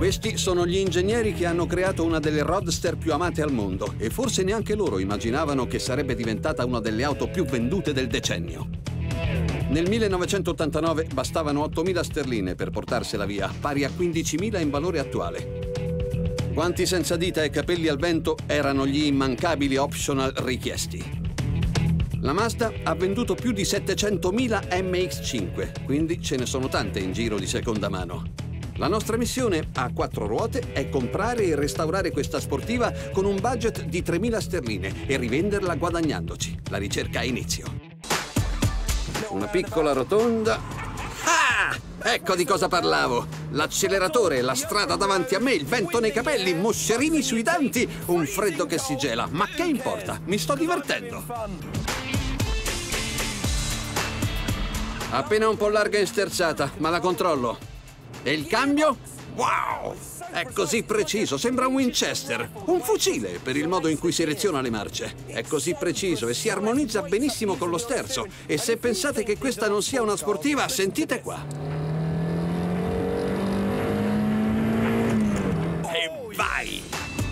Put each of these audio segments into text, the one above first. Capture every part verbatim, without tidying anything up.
Questi sono gli ingegneri che hanno creato una delle roadster più amate al mondo e forse neanche loro immaginavano che sarebbe diventata una delle auto più vendute del decennio. Nel millenovecentottantanove bastavano ottomila sterline per portarsela via, pari a quindicimila in valore attuale. Guanti senza dita e capelli al vento erano gli immancabili optional richiesti. La Mazda ha venduto più di settecentomila M X cinque, quindi ce ne sono tante in giro di seconda mano. La nostra missione a quattro ruote è comprare e restaurare questa sportiva con un budget di tremila sterline e rivenderla guadagnandoci. La ricerca ha inizio. Una piccola rotonda. Ah! Ecco di cosa parlavo. L'acceleratore, la strada davanti a me, il vento nei capelli, moscerini sui denti, un freddo che si gela. Ma che importa? Mi sto divertendo. Appena un po' larga e sterzata, ma la controllo. E il cambio? Wow! È così preciso, sembra un Winchester. Un fucile per il modo in cui seleziona le marce. È così preciso e si armonizza benissimo con lo sterzo. E se pensate che questa non sia una sportiva, sentite qua. E vai!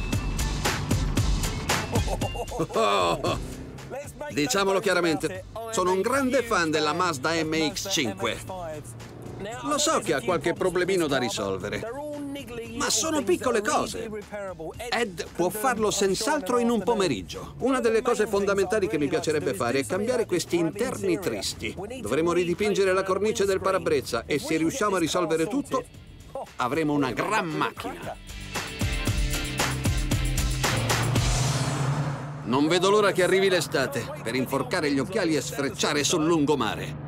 Oh, diciamolo chiaramente, sono un grande fan della Mazda M X cinque. Lo so che ha qualche problemino da risolvere, ma sono piccole cose. Ed può farlo senz'altro in un pomeriggio. Una delle cose fondamentali che mi piacerebbe fare è cambiare questi interni tristi. Dovremo ridipingere la cornice del parabrezza e se riusciamo a risolvere tutto, avremo una gran macchina. Non vedo l'ora che arrivi l'estate per inforcare gli occhiali e sfrecciare sul lungomare.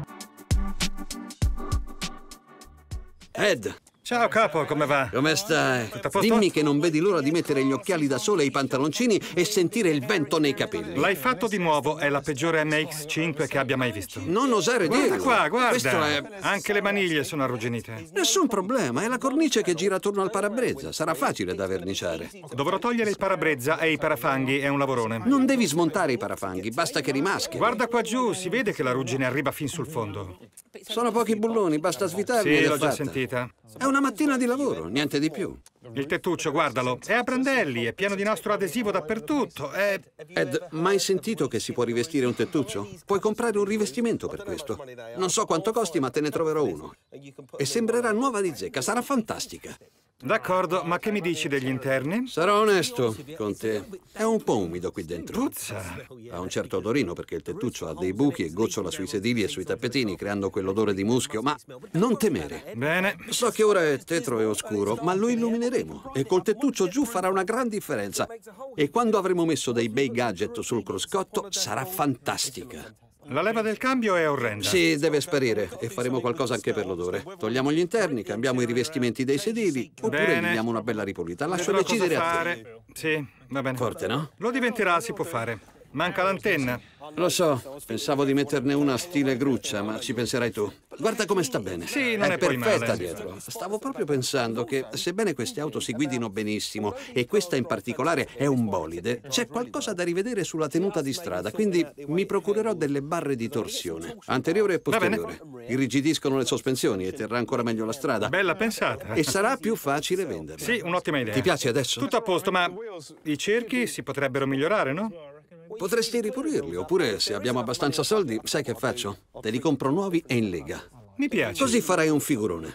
Ed! Ciao capo, come va? Come stai? Tutto a posto? Dimmi che non vedi l'ora di mettere gli occhiali da sole e i pantaloncini e sentire il vento nei capelli. L'hai fatto di nuovo, è la peggiore M X cinque che abbia mai visto. Non osare Guarda dirlo. qua, guarda. Questo è... Anche le maniglie sono arrugginite. Nessun problema, è la cornice che gira attorno al parabrezza. Sarà facile da verniciare. Dovrò togliere il parabrezza e i parafanghi, è un lavorone. Non devi smontare i parafanghi, basta che rimaschi. Guarda qua giù, si vede che la ruggine arriva fin sul fondo. Sono pochi bulloni, basta svitarli Sì, ed è l'ho già fatta. sentita. È una mattina di lavoro, niente di più. Il tettuccio, guardalo, è a brandelli, è pieno di nastro adesivo dappertutto, è... Ed, mai sentito che si può rivestire un tettuccio? Puoi comprare un rivestimento per questo. Non so quanto costi, ma te ne troverò uno. E sembrerà nuova di zecca, sarà fantastica. D'accordo, ma che mi dici degli interni? Sarò onesto con te. È un po' umido qui dentro. Puzza! Ha un certo odorino perché il tettuccio ha dei buchi e gocciola sui sedili e sui tappetini, creando quell'odore di muschio, ma non temere. Bene. So che ora è tetro e oscuro, ma lo illumineremo e col tettuccio giù farà una gran differenza. E quando avremo messo dei bei gadget sul cruscotto, sarà fantastica. La leva del cambio è orrenda. Sì, deve sparire e faremo qualcosa anche per l'odore. Togliamo gli interni, cambiamo i rivestimenti dei sedili, oppure Bene. gli diamo una bella ripulita. Lascio Vedrò decidere cosa a te. fare. Sì, va bene. Forte, no? Lo diventerà, si può fare. Manca l'antenna. Lo so, pensavo di metterne una stile gruccia, ma ci penserai tu. Guarda come sta bene. Sì, non è poi perfetta male. dietro. Stavo proprio pensando che, sebbene queste auto si guidino benissimo, e questa in particolare è un bolide, c'è qualcosa da rivedere sulla tenuta di strada, quindi mi procurerò delle barre di torsione, anteriore e posteriore. Irrigidiscono le sospensioni e terrà ancora meglio la strada. Bella pensata. E sarà più facile venderla. Sì, un'ottima idea. Ti piace adesso? Tutto a posto, ma i cerchi si potrebbero migliorare, no? Potresti ripulirli, oppure se abbiamo abbastanza soldi, sai che faccio? Te li compro nuovi e in lega. Mi piace. Così farai un figurone.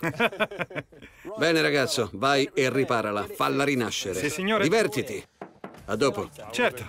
Bene ragazzo, vai e riparala, falla rinascere. Sì, signore. Divertiti. A dopo. Certo.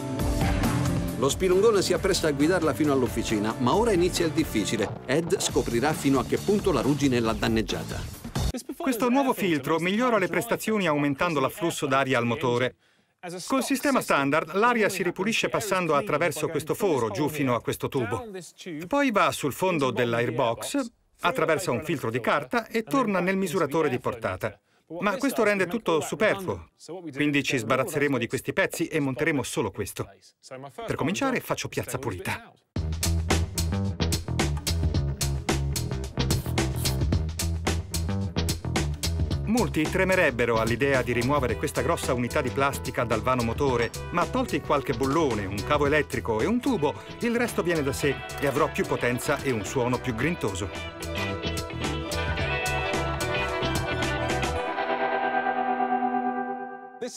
Lo spilungone si appresta a guidarla fino all'officina, ma ora inizia il difficile. Ed scoprirà fino a che punto la ruggine l'ha danneggiata. Questo nuovo filtro migliora le prestazioni aumentando l'afflusso d'aria al motore. Col sistema standard l'aria si ripulisce passando attraverso questo foro giù fino a questo tubo. Poi va sul fondo dell'airbox, attraversa un filtro di carta e torna nel misuratore di portata. Ma questo rende tutto superfluo, quindi ci sbarazzeremo di questi pezzi e monteremo solo questo. Per cominciare faccio piazza pulita. Molti tremerebbero all'idea di rimuovere questa grossa unità di plastica dal vano motore, ma tolti qualche bollone, un cavo elettrico e un tubo, il resto viene da sé e avrò più potenza e un suono più grintoso.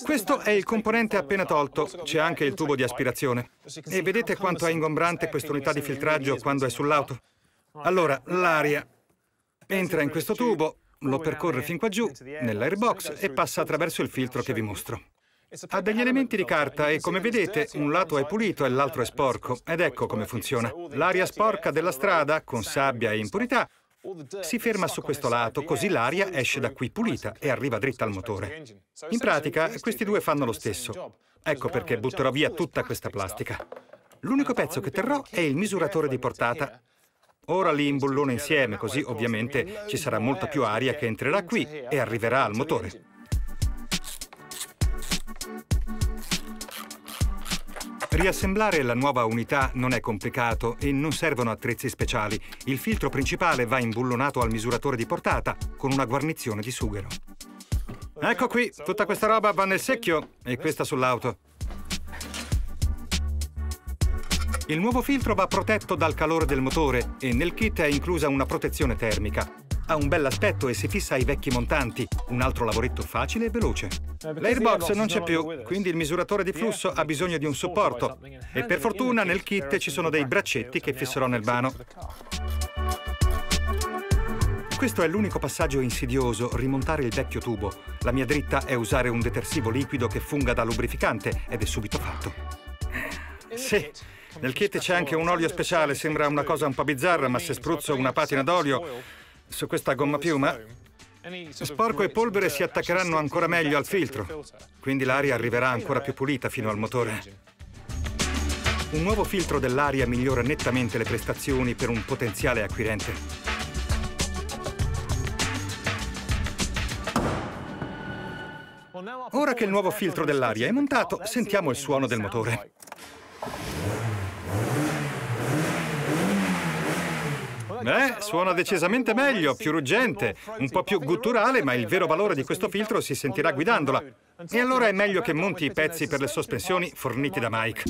Questo è il componente appena tolto, c'è anche il tubo di aspirazione. E vedete quanto è ingombrante quest'unità di filtraggio quando è sull'auto? Allora, l'aria entra in questo tubo, lo percorre fin qua giù, nell'airbox, e passa attraverso il filtro che vi mostro. Ha degli elementi di carta e, come vedete, un lato è pulito e l'altro è sporco. Ed ecco come funziona. L'aria sporca della strada, con sabbia e impurità, si ferma su questo lato, così l'aria esce da qui pulita e arriva dritta al motore. In pratica, questi due fanno lo stesso. Ecco perché butterò via tutta questa plastica. L'unico pezzo che terrò è il misuratore di portata. Ora li imbullono insieme, così ovviamente ci sarà molta più aria che entrerà qui e arriverà al motore. Riassemblare la nuova unità non è complicato e non servono attrezzi speciali. Il filtro principale va imbullonato al misuratore di portata con una guarnizione di sughero. Ecco qui, tutta questa roba va nel secchio e questa sull'auto. Il nuovo filtro va protetto dal calore del motore e nel kit è inclusa una protezione termica. Ha un bell'aspetto e si fissa ai vecchi montanti, un altro lavoretto facile e veloce. L'airbox non c'è più, quindi il misuratore di flusso ha bisogno di un supporto e per fortuna nel kit ci sono dei braccetti che fisserò nel vano. Questo è l'unico passaggio insidioso, rimontare il vecchio tubo. La mia dritta è usare un detersivo liquido che funga da lubrificante ed è subito fatto. Sì, nel kit c'è anche un olio speciale, sembra una cosa un po' bizzarra, ma se spruzzo una patina d'olio su questa gomma piuma, sporco e polvere si attaccheranno ancora meglio al filtro, quindi l'aria arriverà ancora più pulita fino al motore. Un nuovo filtro dell'aria migliora nettamente le prestazioni per un potenziale acquirente. Ora che il nuovo filtro dell'aria è montato, sentiamo il suono del motore. Beh, suona decisamente meglio, più ruggente, un po' più gutturale, ma il vero valore di questo filtro si sentirà guidandola. E allora è meglio che monti i pezzi per le sospensioni forniti da Mike.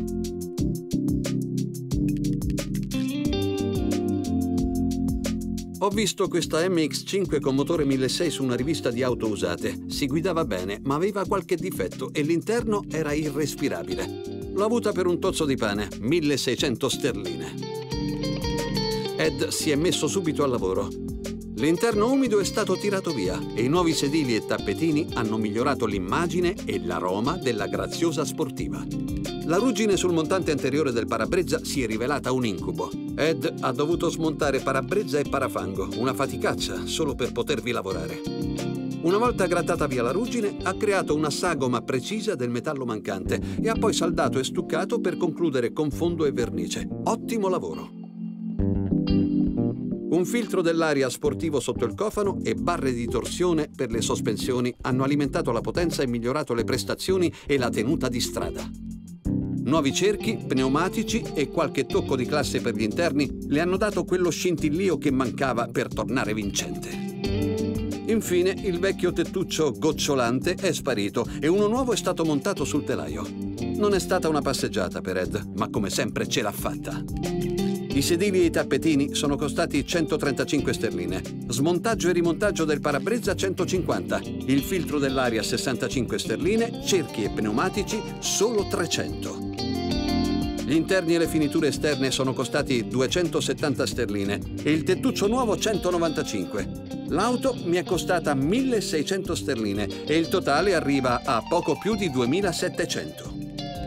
Ho visto questa M X cinque con motore milleseicento su una rivista di auto usate. Si guidava bene, ma aveva qualche difetto e l'interno era irrespirabile. L'ho avuta per un tozzo di pane, milleseicento sterline. Ed si è messo subito al lavoro. L'interno umido è stato tirato via e i nuovi sedili e tappetini hanno migliorato l'immagine e l'aroma della graziosa sportiva. La ruggine sul montante anteriore del parabrezza si è rivelata un incubo. Ed ha dovuto smontare parabrezza e parafango, una faticaccia solo per potervi lavorare. Una volta grattata via la ruggine, ha creato una sagoma precisa del metallo mancante e ha poi saldato e stuccato per concludere con fondo e vernice. Ottimo lavoro! Un filtro dell'aria sportivo sotto il cofano e barre di torsione per le sospensioni hanno alimentato la potenza e migliorato le prestazioni e la tenuta di strada. Nuovi cerchi, pneumatici e qualche tocco di classe per gli interni le hanno dato quello scintillio che mancava per tornare vincente. Infine, il vecchio tettuccio gocciolante è sparito e uno nuovo è stato montato sul telaio. Non è stata una passeggiata per Ed, ma come sempre ce l'ha fatta. I sedili e i tappetini sono costati centotrentacinque sterline, smontaggio e rimontaggio del parabrezza centocinquanta, il filtro dell'aria sessantacinque sterline, cerchi e pneumatici solo trecento. Gli interni e le finiture esterne sono costati duecentosettanta sterline e il tettuccio nuovo centonovantacinque. L'auto mi è costata milleseicento sterline e il totale arriva a poco più di duemilasettecento.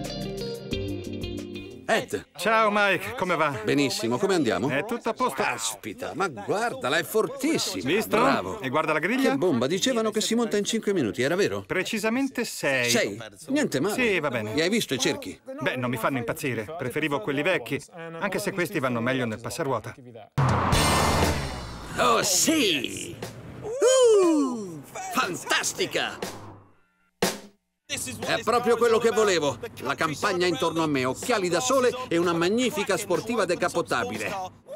Ed! Ciao Mike, come va? Benissimo, come andiamo? È tutto a posto. Caspita, ma guardala, è fortissima. Visto? Bravo. E guarda la griglia? Che bomba, dicevano che si monta in cinque minuti, era vero? Precisamente sei. Sei? Niente male. Sì, va bene. E hai visto i cerchi? Beh, non mi fanno impazzire. Preferivo quelli vecchi, anche se questi vanno meglio nel passaruota. Oh, sì! Uh, fantastica! È proprio quello che volevo. La campagna intorno a me, occhiali da sole e una magnifica sportiva decapottabile.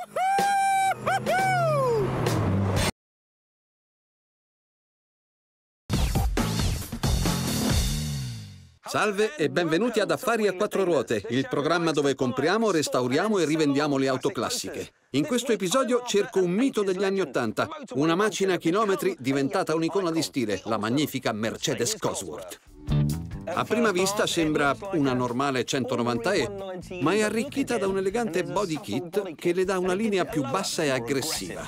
Salve e benvenuti ad Affari a quattro ruote, il programma dove compriamo, restauriamo e rivendiamo le auto classiche. In questo episodio cerco un mito degli anni Ottanta, una macchina a chilometri diventata un'icona di stile, la magnifica Mercedes Cosworth. A prima vista sembra una normale centonovanta E, ma è arricchita da un elegante body kit che le dà una linea più bassa e aggressiva.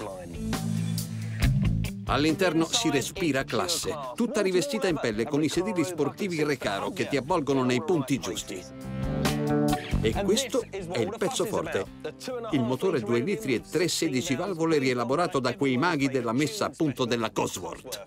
All'interno si respira classe, tutta rivestita in pelle con i sedili sportivi Recaro che ti avvolgono nei punti giusti. E questo è il pezzo forte, il motore due litri e tre sedici valvole rielaborato da quei maghi della messa a punto della Cosworth.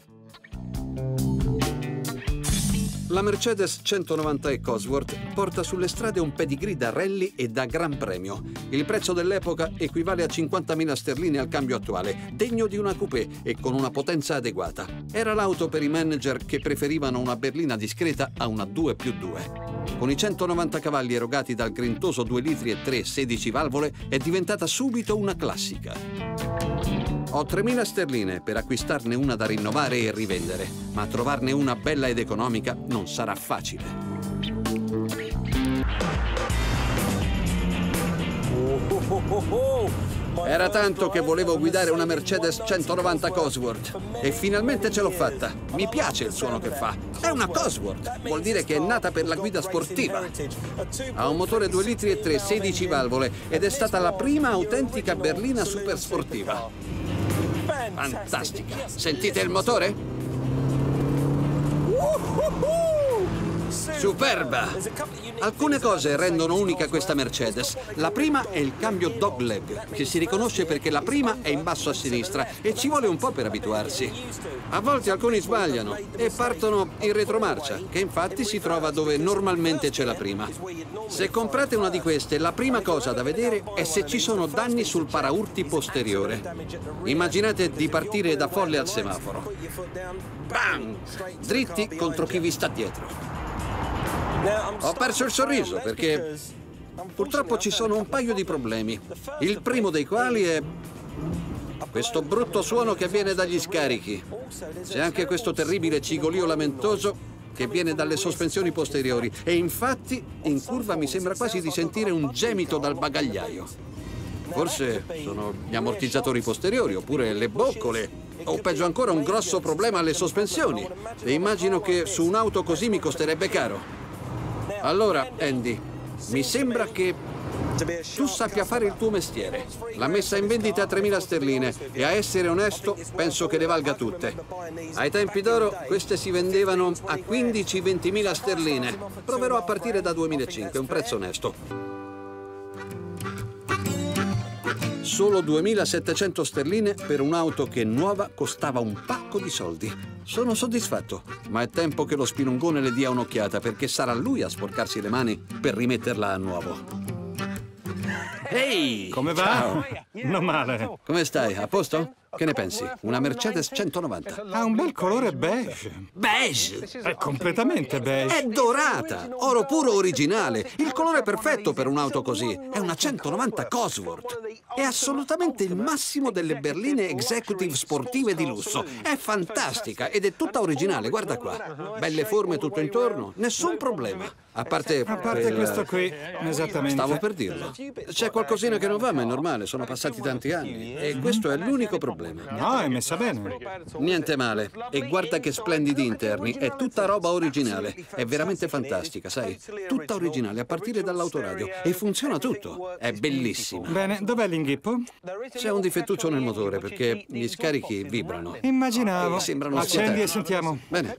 La Mercedes centonovanta E Cosworth porta sulle strade un pedigree da rally e da gran premio. Il prezzo dell'epoca equivale a cinquantamila sterline al cambio attuale, degno di una coupé e con una potenza adeguata. Era l'auto per i manager che preferivano una berlina discreta a una due più due. Con i centonovanta cavalli erogati dal grintoso due litri e tre sedici valvole è diventata subito una classica. Ho tremila sterline per acquistarne una da rinnovare e rivendere, ma trovarne una bella ed economica non sarà facile. Era tanto che volevo guidare una Mercedes centonovanta Cosworth e finalmente ce l'ho fatta. Mi piace il suono che fa. È una Cosworth, vuol dire che è nata per la guida sportiva. Ha un motore due litri e tre sedici valvole ed è stata la prima autentica berlina super sportiva. Fantastica! Sentite il motore? Superba! Alcune cose rendono unica questa Mercedes. La prima è il cambio dogleg, che si riconosce perché la prima è in basso a sinistra e ci vuole un po' per abituarsi. A volte alcuni sbagliano e partono in retromarcia, che infatti si trova dove normalmente c'è la prima. Se comprate una di queste, la prima cosa da vedere è se ci sono danni sul paraurti posteriore. Immaginate di partire da folle al semaforo. Bam! Dritti contro chi vi sta dietro. Ho perso il sorriso perché purtroppo ci sono un paio di problemi. Il primo dei quali è questo brutto suono che viene dagli scarichi. C'è anche questo terribile cigolio lamentoso che viene dalle sospensioni posteriori e infatti in curva mi sembra quasi di sentire un gemito dal bagagliaio. Forse sono gli ammortizzatori posteriori oppure le boccole o peggio ancora un grosso problema alle sospensioni e immagino che su un'auto così mi costerebbe caro. Allora, Andy, mi sembra che tu sappia fare il tuo mestiere. L'ha messa in vendita a tremila sterline e a essere onesto penso che le valga tutte. Ai tempi d'oro queste si vendevano a quindici ventimila sterline. Proverò a partire da duemilacinque, un prezzo onesto. Solo duemilasettecento sterline per un'auto che nuova costava un pacco di soldi. Sono soddisfatto, ma è tempo che lo spilungone le dia un'occhiata perché sarà lui a sporcarsi le mani per rimetterla a nuovo. Ehi! Come va? Ciao. Non male. Come stai? A posto? Che ne pensi? Una Mercedes centonovanta. Ha un bel colore beige. Beige! È completamente beige. È dorata! Oro puro originale! Il colore perfetto per un'auto così. È una centonovanta Cosworth. È assolutamente il massimo delle berline executive sportive di lusso. È fantastica ed è tutta originale, guarda qua. Belle forme tutto intorno, nessun problema. A parte... A parte quel... questo qui, esattamente. Stavo per dirlo. C'è qualcosina che non va, ma è normale, sono passati tanti anni. E questo è l'unico problema. No, è messa bene. Niente male. E guarda che splendidi interni. È tutta roba originale. È veramente fantastica, sai? Tutta originale, a partire dall'autoradio. E funziona tutto. È bellissima. Bene, dov'è l'inghippo? C'è un difettuccio nel motore perché gli scarichi vibrano. Immaginavo. E sembrano Accendi schiattati. e sentiamo. Bene.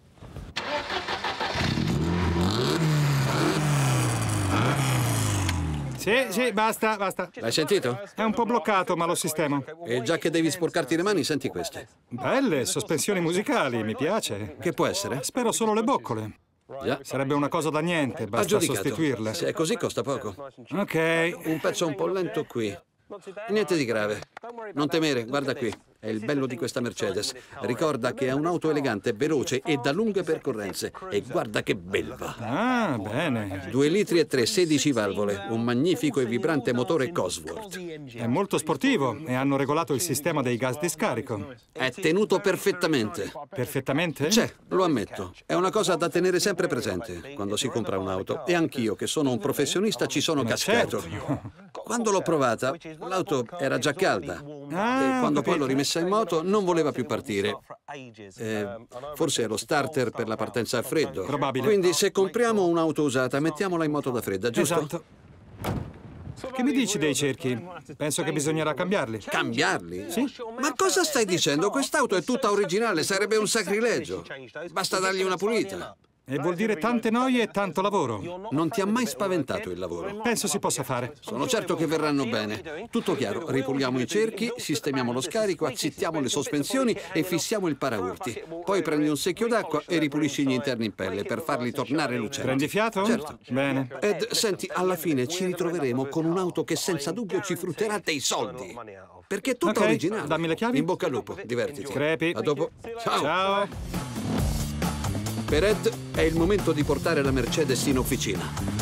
Sì, sì, basta, basta. L'hai sentito? È un po' bloccato, ma lo sistemo. E già che devi sporcarti le mani, senti queste. Belle, sospensioni musicali, mi piace. Che può essere? Spero solo le boccole. Già. Sarebbe una cosa da niente, basta Aggiudicato. sostituirle. Se è così costa poco. Ok. Un pezzo un po' lento qui. Niente di grave. Non temere, guarda qui. È il bello di questa Mercedes. Ricorda che è un'auto elegante, veloce e da lunghe percorrenze. E guarda che belva. Ah, bene. due litri e tre, sedici valvole. Un magnifico e vibrante motore Cosworth. È molto sportivo e hanno regolato il sistema dei gas di scarico. È tenuto perfettamente. Perfettamente? C'è, lo ammetto. È una cosa da tenere sempre presente quando si compra un'auto. E anch'io, che sono un professionista, ci sono Ma cascato. certo. Quando l'ho provata, l'auto era già calda. Ah, e quando poi l'ho rimessa in moto non voleva più partire. Eh, forse è lo starter per la partenza a freddo. Probabile. Quindi se compriamo un'auto usata, mettiamola in moto da fredda, giusto? Esatto. Che mi dici dei cerchi? Penso che bisognerà cambiarli. Cambiarli? Sì. Ma cosa stai dicendo? Quest'auto è tutta originale, sarebbe un sacrilegio. Basta dargli una pulita. E vuol dire tante noie e tanto lavoro. Non ti ha mai spaventato il lavoro? Penso si possa fare. Sono certo che verranno bene. Tutto chiaro, ripuliamo i cerchi, sistemiamo lo scarico, azzittiamo le sospensioni e fissiamo il paraurti. Poi prendi un secchio d'acqua e ripulisci gli interni in pelle per farli tornare lucenti. Prendi fiato? Certo. Bene. Ed senti, alla fine ci ritroveremo con un'auto che senza dubbio ci frutterà dei soldi. Perché è tutta Ok, originale. dammi le chiavi. In bocca al lupo, divertiti. Crepi. A dopo. Ciao. Ciao. Per Ed è il momento di portare la Mercedes in officina.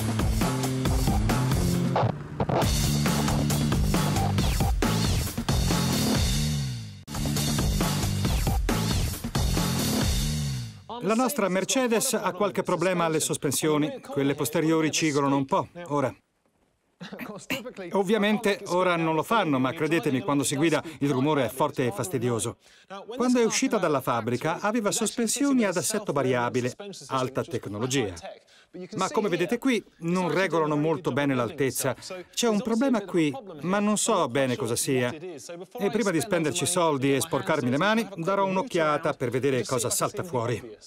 La nostra Mercedes ha qualche problema alle sospensioni. Quelle posteriori cigolano un po'. Ora. Ovviamente ora non lo fanno, ma credetemi, quando si guida il rumore è forte e fastidioso. Quando è uscita dalla fabbrica aveva sospensioni ad assetto variabile, alta tecnologia. Ma come vedete qui non regolano molto bene l'altezza. C'è un problema qui, ma non so bene cosa sia. E prima di spenderci soldi e sporcarmi le mani, darò un'occhiata per vedere cosa salta fuori.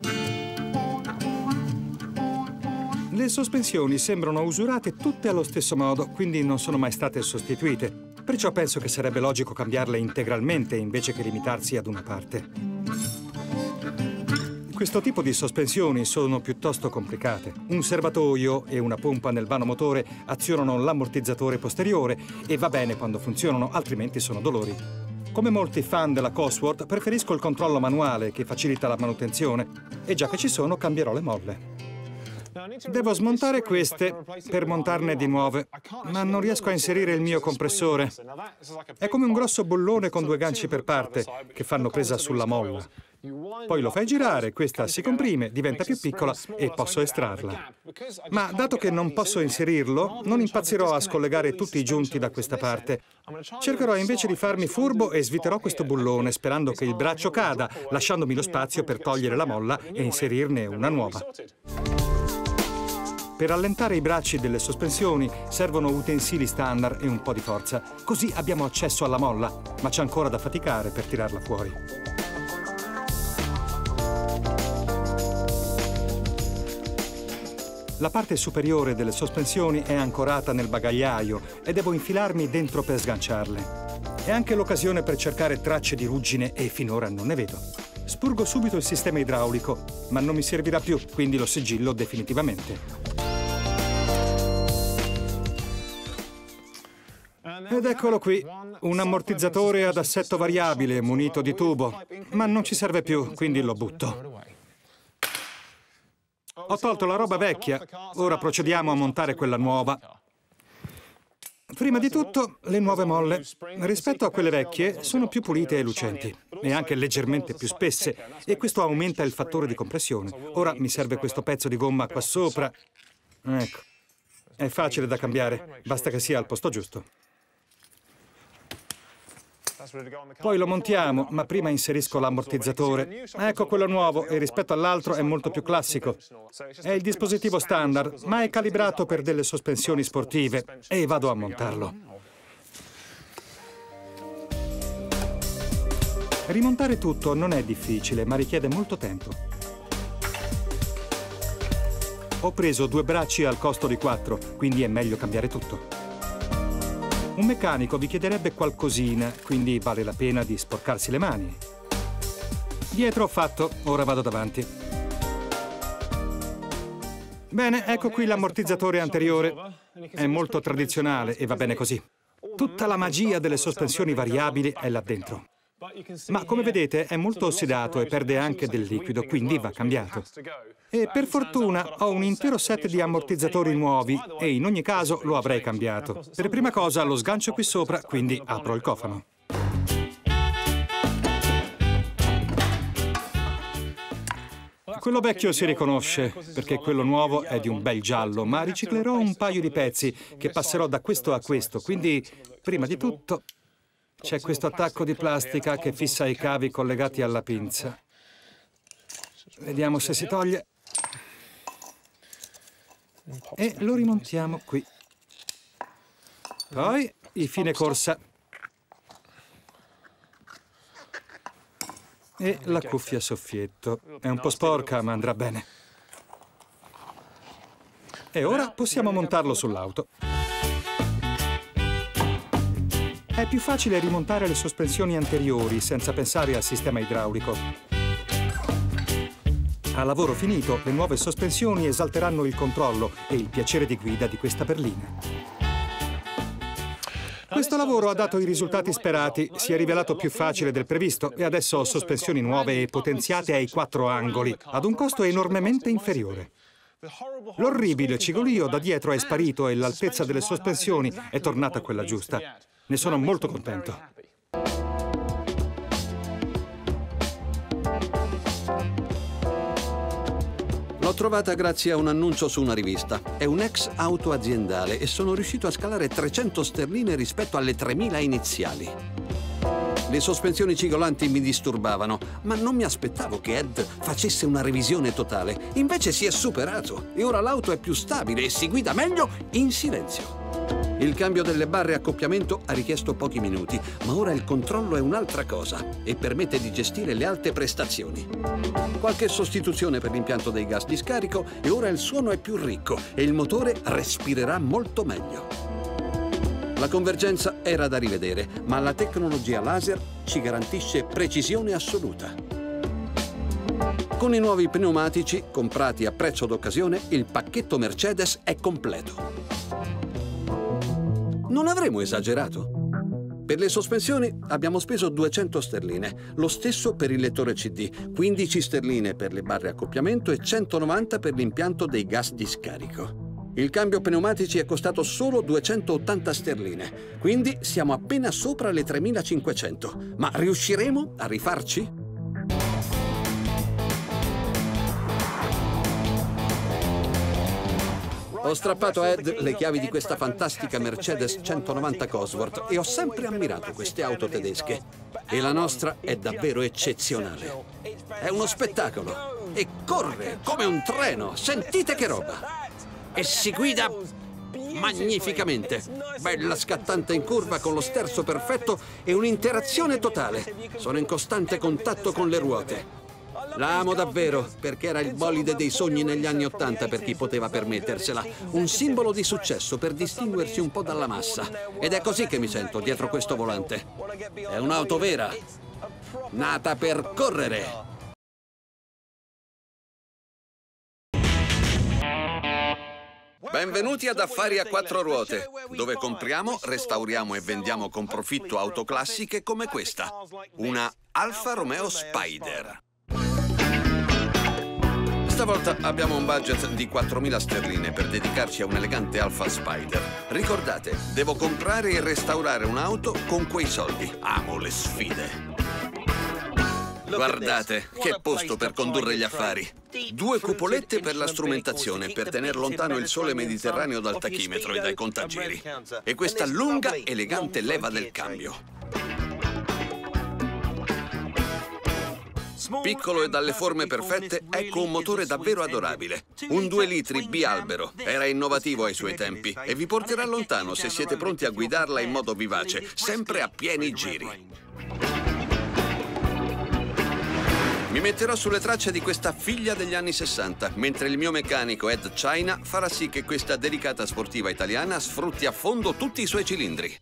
Le sospensioni sembrano usurate tutte allo stesso modo, quindi non sono mai state sostituite. Perciò penso che sarebbe logico cambiarle integralmente invece che limitarsi ad una parte. Questo tipo di sospensioni sono piuttosto complicate. Un serbatoio e una pompa nel vano motore azionano l'ammortizzatore posteriore e va bene quando funzionano, altrimenti sono dolori. Come molti fan della Cosworth, preferisco il controllo manuale che facilita la manutenzione e già che ci sono cambierò le molle. Devo smontare queste per montarne di nuove, ma non riesco a inserire il mio compressore. È come un grosso bullone con due ganci per parte che fanno presa sulla molla. Poi lo fai girare, questa si comprime, diventa più piccola e posso estrarla. Ma dato che non posso inserirlo, non impazzirò a scollegare tutti i giunti da questa parte. Cercherò invece di farmi furbo e sviterò questo bullone, sperando che il braccio cada, lasciandomi lo spazio per togliere la molla e inserirne una nuova. Per allentare i bracci delle sospensioni servono utensili standard e un po' di forza. Così abbiamo accesso alla molla, ma c'è ancora da faticare per tirarla fuori. La parte superiore delle sospensioni è ancorata nel bagagliaio e devo infilarmi dentro per sganciarle. È anche l'occasione per cercare tracce di ruggine e finora non ne vedo. Spurgo subito il sistema idraulico, ma non mi servirà più, quindi lo sigillo definitivamente. Ed eccolo qui, un ammortizzatore ad assetto variabile munito di tubo, ma non ci serve più, quindi lo butto. Ho tolto la roba vecchia, ora procediamo a montare quella nuova. Prima di tutto, le nuove molle. Rispetto a quelle vecchie, sono più pulite e lucenti, e anche leggermente più spesse, e questo aumenta il fattore di compressione. Ora mi serve questo pezzo di gomma qua sopra. Ecco, è facile da cambiare, basta che sia al posto giusto. Poi lo montiamo, ma prima inserisco l'ammortizzatore. Ecco quello nuovo e rispetto all'altro è molto più classico. È il dispositivo standard, ma è calibrato per delle sospensioni sportive e vado a montarlo. Rimontare tutto non è difficile, ma richiede molto tempo. Ho preso due bracci al costo di quattro, quindi è meglio cambiare tutto. Un meccanico vi chiederebbe qualcosina, quindi vale la pena di sporcarsi le mani. Dietro ho fatto, ora vado davanti. Bene, ecco qui l'ammortizzatore anteriore. È molto tradizionale e va bene così. Tutta la magia delle sospensioni variabili è là dentro. Ma come vedete è molto ossidato e perde anche del liquido, quindi va cambiato. E per fortuna ho un intero set di ammortizzatori nuovi e in ogni caso lo avrei cambiato. Per prima cosa lo sgancio qui sopra, quindi apro il cofano. Quello vecchio si riconosce, perché quello nuovo è di un bel giallo, ma riciclerò un paio di pezzi che passerò da questo a questo, quindi prima di tutto... c'è questo attacco di plastica che fissa i cavi collegati alla pinza. Vediamo se si toglie. E lo rimontiamo qui. Poi i fine corsa. E la cuffia a soffietto. È un po' sporca, ma andrà bene. E ora possiamo montarlo sull'auto. È più facile rimontare le sospensioni anteriori senza pensare al sistema idraulico. A lavoro finito, le nuove sospensioni esalteranno il controllo e il piacere di guida di questa berlina. Questo lavoro ha dato i risultati sperati, si è rivelato più facile del previsto e adesso ho sospensioni nuove e potenziate ai quattro angoli, ad un costo enormemente inferiore. L'orribile cigolio da dietro è sparito e l'altezza delle sospensioni è tornata quella giusta. Ne sono molto contento. L'ho trovata grazie a un annuncio su una rivista. È un ex auto aziendale e sono riuscito a scalare trecento sterline rispetto alle tremila iniziali. Le sospensioni cigolanti mi disturbavano, ma non mi aspettavo che Ed facesse una revisione totale. Invece si è superato e ora l'auto è più stabile e si guida meglio in silenzio. Il cambio delle barre accoppiamento ha richiesto pochi minuti, ma ora il controllo è un'altra cosa e permette di gestire le alte prestazioni. Qualche sostituzione per l'impianto dei gas di scarico e ora il suono è più ricco e il motore respirerà molto meglio. La convergenza era da rivedere, ma la tecnologia laser ci garantisce precisione assoluta. Con i nuovi pneumatici, comprati a prezzo d'occasione, il pacchetto Mercedes è completo. Non avremo esagerato? Per le sospensioni abbiamo speso duecento sterline, lo stesso per il lettore C D, quindici sterline per le barre accoppiamento e centonovanta per l'impianto dei gas di scarico. Il cambio pneumatici è costato solo duecentottanta sterline, quindi siamo appena sopra le tremilacinquecento. Ma riusciremo a rifarci? Ho strappato a Ed le chiavi di questa fantastica Mercedes centonovanta Cosworth e ho sempre ammirato queste auto tedesche. E la nostra è davvero eccezionale. È uno spettacolo e corre come un treno. Sentite che roba! E si guida magnificamente. Bella scattante in curva con lo sterzo perfetto e un'interazione totale. Sono in costante contatto con le ruote. La amo davvero, perché era il bolide dei sogni negli anni Ottanta per chi poteva permettersela. Un simbolo di successo per distinguersi un po' dalla massa. Ed è così che mi sento dietro questo volante. È un'auto vera, nata per correre. Benvenuti ad Affari a quattro ruote, dove compriamo, restauriamo e vendiamo con profitto auto classiche come questa, una Alfa Romeo Spider. Stavolta abbiamo un budget di quattromila sterline per dedicarci a un elegante Alfa Spider. Ricordate, devo comprare e restaurare un'auto con quei soldi. Amo le sfide. Guardate, che posto per condurre gli affari. Due cupolette per la strumentazione, per tenere lontano il sole mediterraneo dal tachimetro e dai contagiri. E questa lunga, elegante leva del cambio. Piccolo e dalle forme perfette, ecco un motore davvero adorabile. Un due litri bialbero, era innovativo ai suoi tempi e vi porterà lontano se siete pronti a guidarla in modo vivace, sempre a pieni giri. Mi metterò sulle tracce di questa figlia degli anni sessanta, mentre il mio meccanico Ed China farà sì che questa delicata sportiva italiana sfrutti a fondo tutti i suoi cilindri.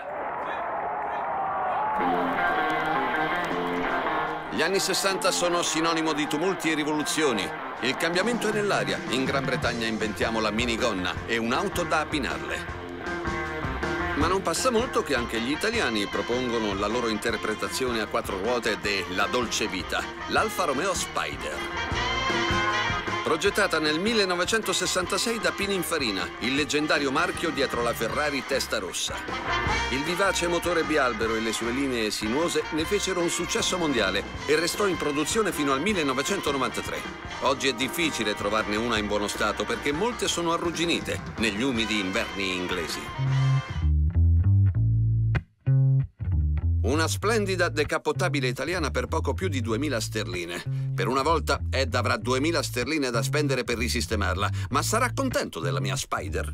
Gli anni sessanta sono sinonimo di tumulti e rivoluzioni. Il cambiamento è nell'aria. In Gran Bretagna inventiamo la minigonna e un'auto da abbinarle. Ma non passa molto che anche gli italiani propongono la loro interpretazione a quattro ruote della dolce vita, l'Alfa Romeo Spider. Progettata nel millenovecentosessantasei da Pininfarina, il leggendario marchio dietro la Ferrari Testarossa. Il vivace motore bialbero e le sue linee sinuose ne fecero un successo mondiale e restò in produzione fino al millenovecentonovantatré. Oggi è difficile trovarne una in buono stato perché molte sono arrugginite negli umidi inverni inglesi. Una splendida decappottabile italiana per poco più di duemila sterline. Per una volta Ed avrà duemila sterline da spendere per risistemarla, ma sarà contento della mia Spider.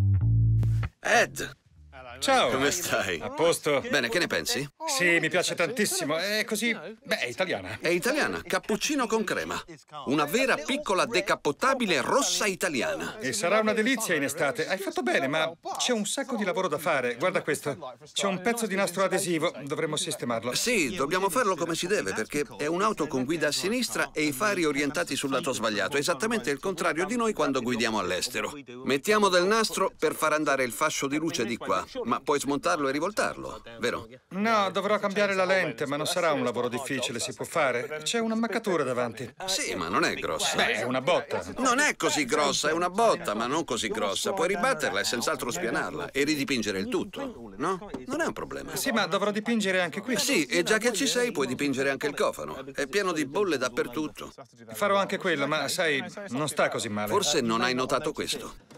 Ed! Ciao! Come stai? A posto? Bene, che ne pensi? Sì, mi piace tantissimo. È così... beh, è italiana. È italiana, cappuccino con crema. Una vera piccola decappottabile rossa italiana. E sarà una delizia in estate. Hai fatto bene, ma c'è un sacco di lavoro da fare. Guarda questo. C'è un pezzo di nastro adesivo. Dovremmo sistemarlo. Sì, dobbiamo farlo come si deve, perché è un'auto con guida a sinistra e i fari orientati sul lato sbagliato. Esattamente il contrario di noi quando guidiamo all'estero. Mettiamo del nastro per far andare il fascio di luce di qua. Ma puoi smontarlo e rivoltarlo, vero? No, dovrò cambiare la lente, ma non sarà un lavoro difficile, si può fare. C'è un'ammaccatura davanti. Sì, ma non è grossa. Beh, è una botta. Non è così grossa, è una botta, ma non così grossa. Puoi ribatterla e senz'altro spianarla e ridipingere il tutto, no? Non è un problema. Sì, ma dovrò dipingere anche qui. Sì, e già che ci sei puoi dipingere anche il cofano. È pieno di bolle dappertutto. Farò anche quello, ma sai, non sta così male. Forse non hai notato questo.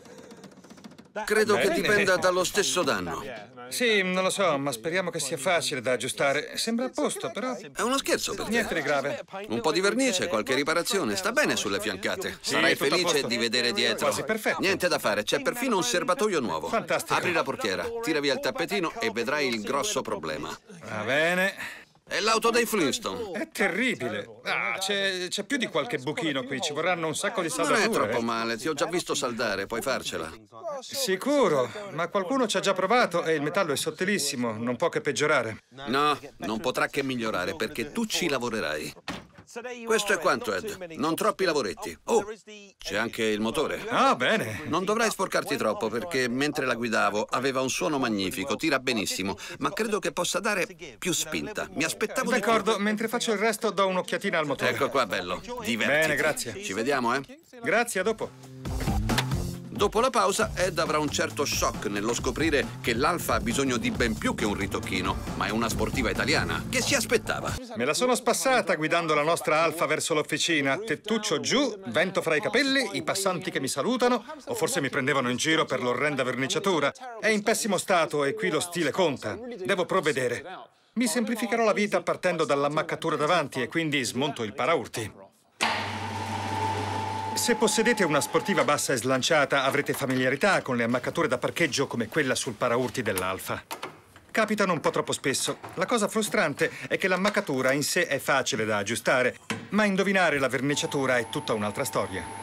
Credo che dipenda dallo stesso danno. Sì, non lo so, ma speriamo che sia facile da aggiustare. Sembra a posto, però... È uno scherzo per te. Niente di grave. Un po' di vernice, qualche riparazione. Sta bene sulle fiancate. Sì, Sarai tutto a felice posto. di vedere dietro. Quasi perfetto. Niente da fare, c'è perfino un serbatoio nuovo. Fantastico. Apri la portiera, tira via il tappetino e vedrai il grosso problema. Va bene. È l'auto dei Flintstone. È terribile. Ah, c'è più di qualche buchino qui. Ci vorranno un sacco di saldature. Non è troppo male, ti ho già visto saldare, puoi farcela. Sicuro, ma qualcuno ci ha già provato e il metallo è sottilissimo, non può che peggiorare. No, non potrà che migliorare perché tu ci lavorerai. Questo è quanto, Ed. Non troppi lavoretti. Oh, c'è anche il motore. Ah, bene. Non dovrai sporcarti troppo perché mentre la guidavo aveva un suono magnifico, tira benissimo, ma credo che possa dare più spinta. Mi aspettavo di più. D'accordo, mentre faccio il resto do un'occhiatina al motore. Ecco qua, bello. Divertiti. Bene, grazie. Ci vediamo, eh? Grazie, a dopo. Dopo la pausa, Ed avrà un certo shock nello scoprire che l'Alfa ha bisogno di ben più che un ritocchino, ma è una sportiva italiana. Che si aspettava? Me la sono spassata guidando la nostra Alfa verso l'officina. Tettuccio giù, vento fra i capelli, i passanti che mi salutano, o forse mi prendevano in giro per l'orrenda verniciatura. È in pessimo stato e qui lo stile conta. Devo provvedere. Mi semplificherò la vita partendo dall'ammaccatura davanti e quindi smonto il paraurti. Se possedete una sportiva bassa e slanciata, avrete familiarità con le ammaccature da parcheggio come quella sul paraurti dell'Alfa. Capitano un po' troppo spesso. La cosa frustrante è che l'ammaccatura in sé è facile da aggiustare, ma indovinare la verniciatura è tutta un'altra storia.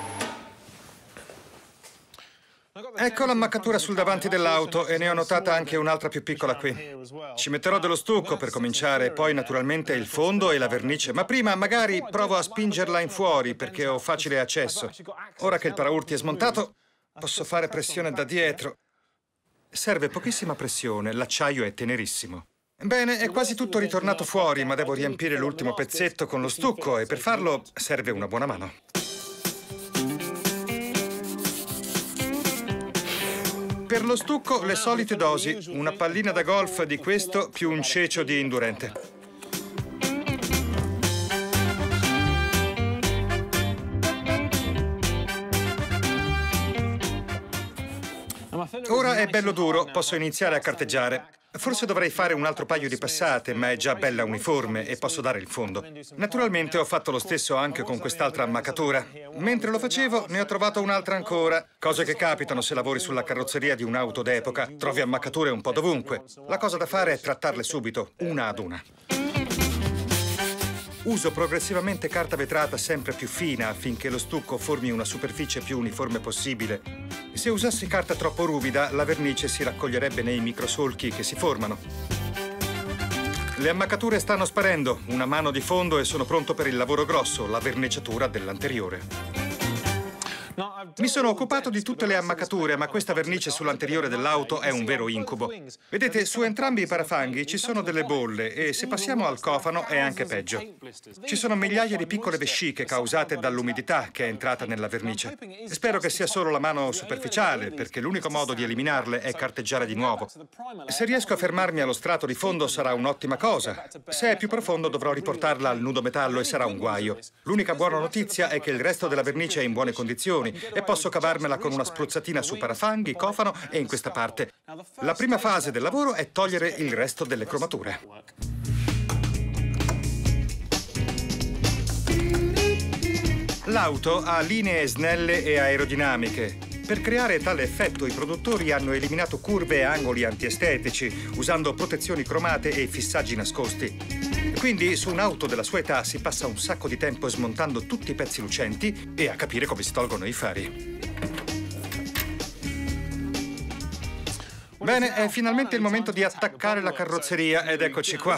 Ecco l'ammaccatura sul davanti dell'auto e ne ho notata anche un'altra più piccola qui. Ci metterò dello stucco per cominciare, poi naturalmente il fondo e la vernice, ma prima magari provo a spingerla in fuori perché ho facile accesso. Ora che il paraurti è smontato, posso fare pressione da dietro. Serve pochissima pressione, l'acciaio è tenerissimo. Bene, è quasi tutto ritornato fuori, ma devo riempire l'ultimo pezzetto con lo stucco e per farlo serve una buona mano. Per lo stucco le solite dosi, una pallina da golf di questo più un cecio di indurente. Ora è bello duro, posso iniziare a carteggiare. Forse dovrei fare un altro paio di passate, ma è già bella uniforme e posso dare il fondo. Naturalmente ho fatto lo stesso anche con quest'altra ammaccatura. Mentre lo facevo ne ho trovato un'altra ancora. Cose che capitano se lavori sulla carrozzeria di un'auto d'epoca. Trovi ammaccature un po' dovunque. La cosa da fare è trattarle subito, una ad una. Uso progressivamente carta vetrata sempre più fina affinché lo stucco formi una superficie più uniforme possibile. Se usassi carta troppo ruvida, la vernice si raccoglierebbe nei microsolchi che si formano. Le ammaccature stanno sparendo, una mano di fondo e sono pronto per il lavoro grosso, la verniciatura dell'anteriore. Mi sono occupato di tutte le ammaccature, ma questa vernice sull'anteriore dell'auto è un vero incubo. Vedete, su entrambi i parafanghi ci sono delle bolle e se passiamo al cofano è anche peggio. Ci sono migliaia di piccole vesciche causate dall'umidità che è entrata nella vernice. Spero che sia solo la mano superficiale, perché l'unico modo di eliminarle è carteggiare di nuovo. Se riesco a fermarmi allo strato di fondo sarà un'ottima cosa. Se è più profondo dovrò riportarla al nudo metallo e sarà un guaio. L'unica buona notizia è che il resto della vernice è in buone condizioni imperfezioni e posso cavarmela con una spruzzatina su parafanghi, cofano e in questa parte. La prima fase del lavoro è togliere il resto delle cromature. L'auto ha linee snelle e aerodinamiche. Per creare tale effetto, i produttori hanno eliminato curve e angoli antiestetici, usando protezioni cromate e fissaggi nascosti. Quindi, su un'auto della sua età si passa un sacco di tempo smontando tutti i pezzi lucenti e a capire come si tolgono i fari. Bene, è finalmente il momento di attaccare la carrozzeria ed eccoci qua.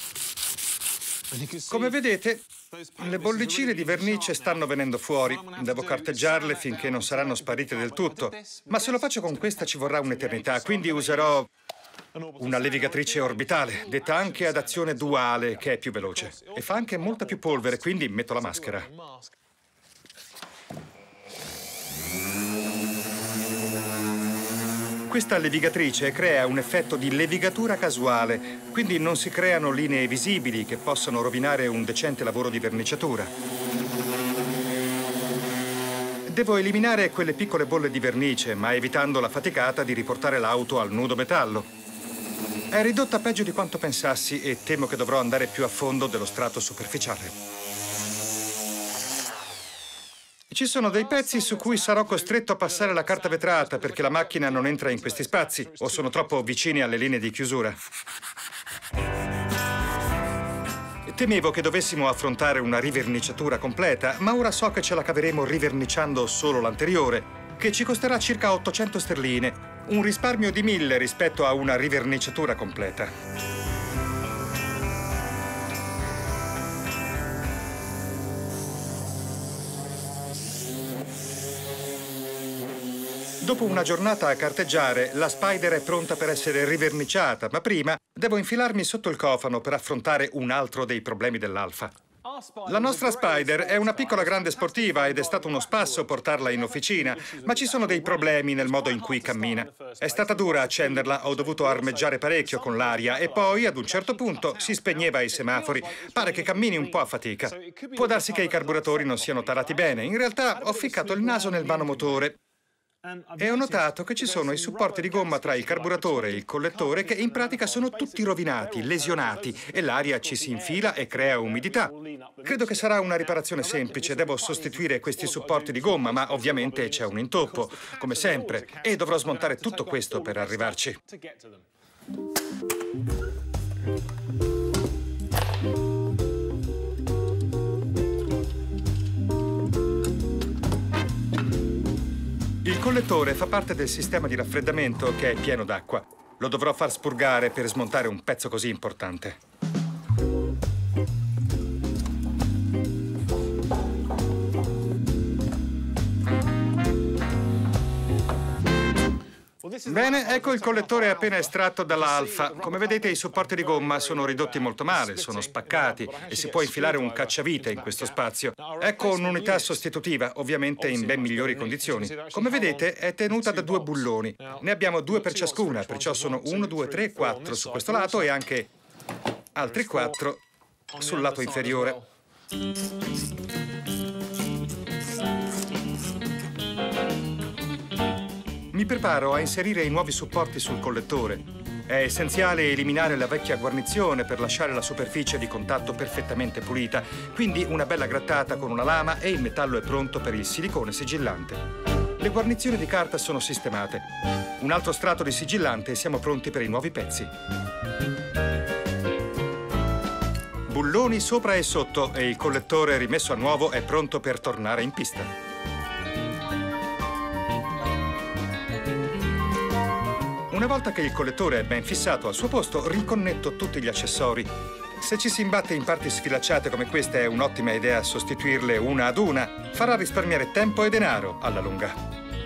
Come vedete, le bollicine di vernice stanno venendo fuori. Devo carteggiarle finché non saranno sparite del tutto. Ma se lo faccio con questa ci vorrà un'eternità, quindi userò una levigatrice orbitale, detta anche ad azione duale, che è più veloce. E fa anche molta più polvere, quindi metto la maschera. Questa levigatrice crea un effetto di levigatura casuale, quindi non si creano linee visibili che possano rovinare un decente lavoro di verniciatura. Devo eliminare quelle piccole bolle di vernice, ma evitando la faticata di riportare l'auto al nudo metallo. È ridotta peggio di quanto pensassi e temo che dovrò andare più a fondo dello strato superficiale. Ci sono dei pezzi su cui sarò costretto a passare la carta vetrata perché la macchina non entra in questi spazi o sono troppo vicini alle linee di chiusura. Temevo che dovessimo affrontare una riverniciatura completa, ma ora so che ce la caveremo riverniciando solo l'anteriore, che ci costerà circa ottocento sterline, un risparmio di mille rispetto a una riverniciatura completa. Dopo una giornata a carteggiare, la Spider è pronta per essere riverniciata, ma prima devo infilarmi sotto il cofano per affrontare un altro dei problemi dell'Alfa. La nostra Spider è una piccola grande sportiva ed è stato uno spasso portarla in officina, ma ci sono dei problemi nel modo in cui cammina. È stata dura accenderla, ho dovuto armeggiare parecchio con l'aria e poi, ad un certo punto, si spegneva ai semafori. Pare che cammini un po' a fatica. Può darsi che i carburatori non siano tarati bene. In realtà ho ficcato il naso nel vano motore e ho notato che ci sono i supporti di gomma tra il carburatore e il collettore che in pratica sono tutti rovinati, lesionati e l'aria ci si infila e crea umidità. Credo che sarà una riparazione semplice, devo sostituire questi supporti di gomma, ma ovviamente c'è un intoppo, come sempre, e dovrò smontare tutto questo per arrivarci. Il collettore fa parte del sistema di raffreddamento che è pieno d'acqua. Lo dovrò far spurgare per smontare un pezzo così importante. Bene, ecco il collettore appena estratto dalla Alfa. Come vedete i supporti di gomma sono ridotti molto male, sono spaccati e si può infilare un cacciavite in questo spazio. Ecco un'unità sostitutiva, ovviamente in ben migliori condizioni. Come vedete è tenuta da due bulloni. Ne abbiamo due per ciascuna, perciò sono uno, due, tre, quattro su questo lato e anche altri quattro sul lato inferiore. Mi preparo a inserire i nuovi supporti sul collettore. È essenziale eliminare la vecchia guarnizione per lasciare la superficie di contatto perfettamente pulita, quindi una bella grattata con una lama e il metallo è pronto per il silicone sigillante. Le guarnizioni di carta sono sistemate. Un altro strato di sigillante e siamo pronti per i nuovi pezzi. Bulloni sopra e sotto e il collettore rimesso a nuovo è pronto per tornare in pista. Una volta che il collettore è ben fissato al suo posto, riconnetto tutti gli accessori. Se ci si imbatte in parti sfilacciate come queste è un'ottima idea sostituirle una ad una. Farà risparmiare tempo e denaro alla lunga.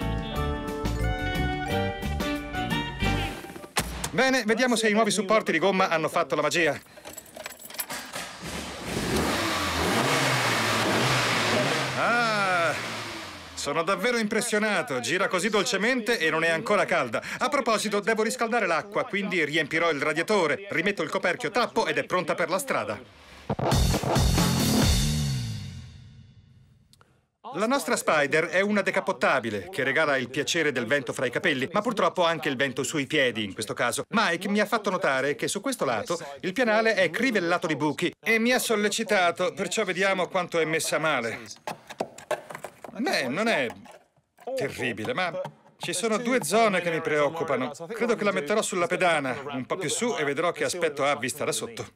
Bene, vediamo se i nuovi supporti di gomma hanno fatto la magia. Sono davvero impressionato, gira così dolcemente e non è ancora calda. A proposito, devo riscaldare l'acqua, quindi riempirò il radiatore, rimetto il coperchio tappo ed è pronta per la strada. La nostra Spider è una decappottabile che regala il piacere del vento fra i capelli, ma purtroppo anche il vento sui piedi in questo caso. Mike mi ha fatto notare che su questo lato il pianale è crivellato di buchi e mi ha sollecitato, perciò vediamo quanto è messa male. Beh, non è terribile, ma ci sono due zone che mi preoccupano. Credo che la metterò sulla pedana, un po' più su, e vedrò che aspetto ha vista da sotto.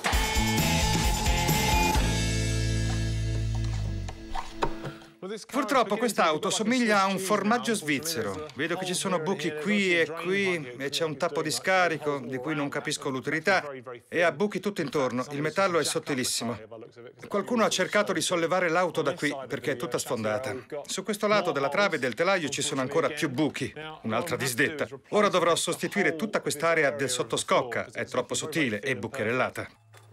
Purtroppo quest'auto somiglia a un formaggio svizzero. Vedo che ci sono buchi qui e qui e c'è un tappo di scarico di cui non capisco l'utilità e ha buchi tutto intorno. Il metallo è sottilissimo. Qualcuno ha cercato di sollevare l'auto da qui perché è tutta sfondata. Su questo lato della trave e del telaio ci sono ancora più buchi, un'altra disdetta. Ora dovrò sostituire tutta quest'area del sottoscocca, è troppo sottile e bucherellata.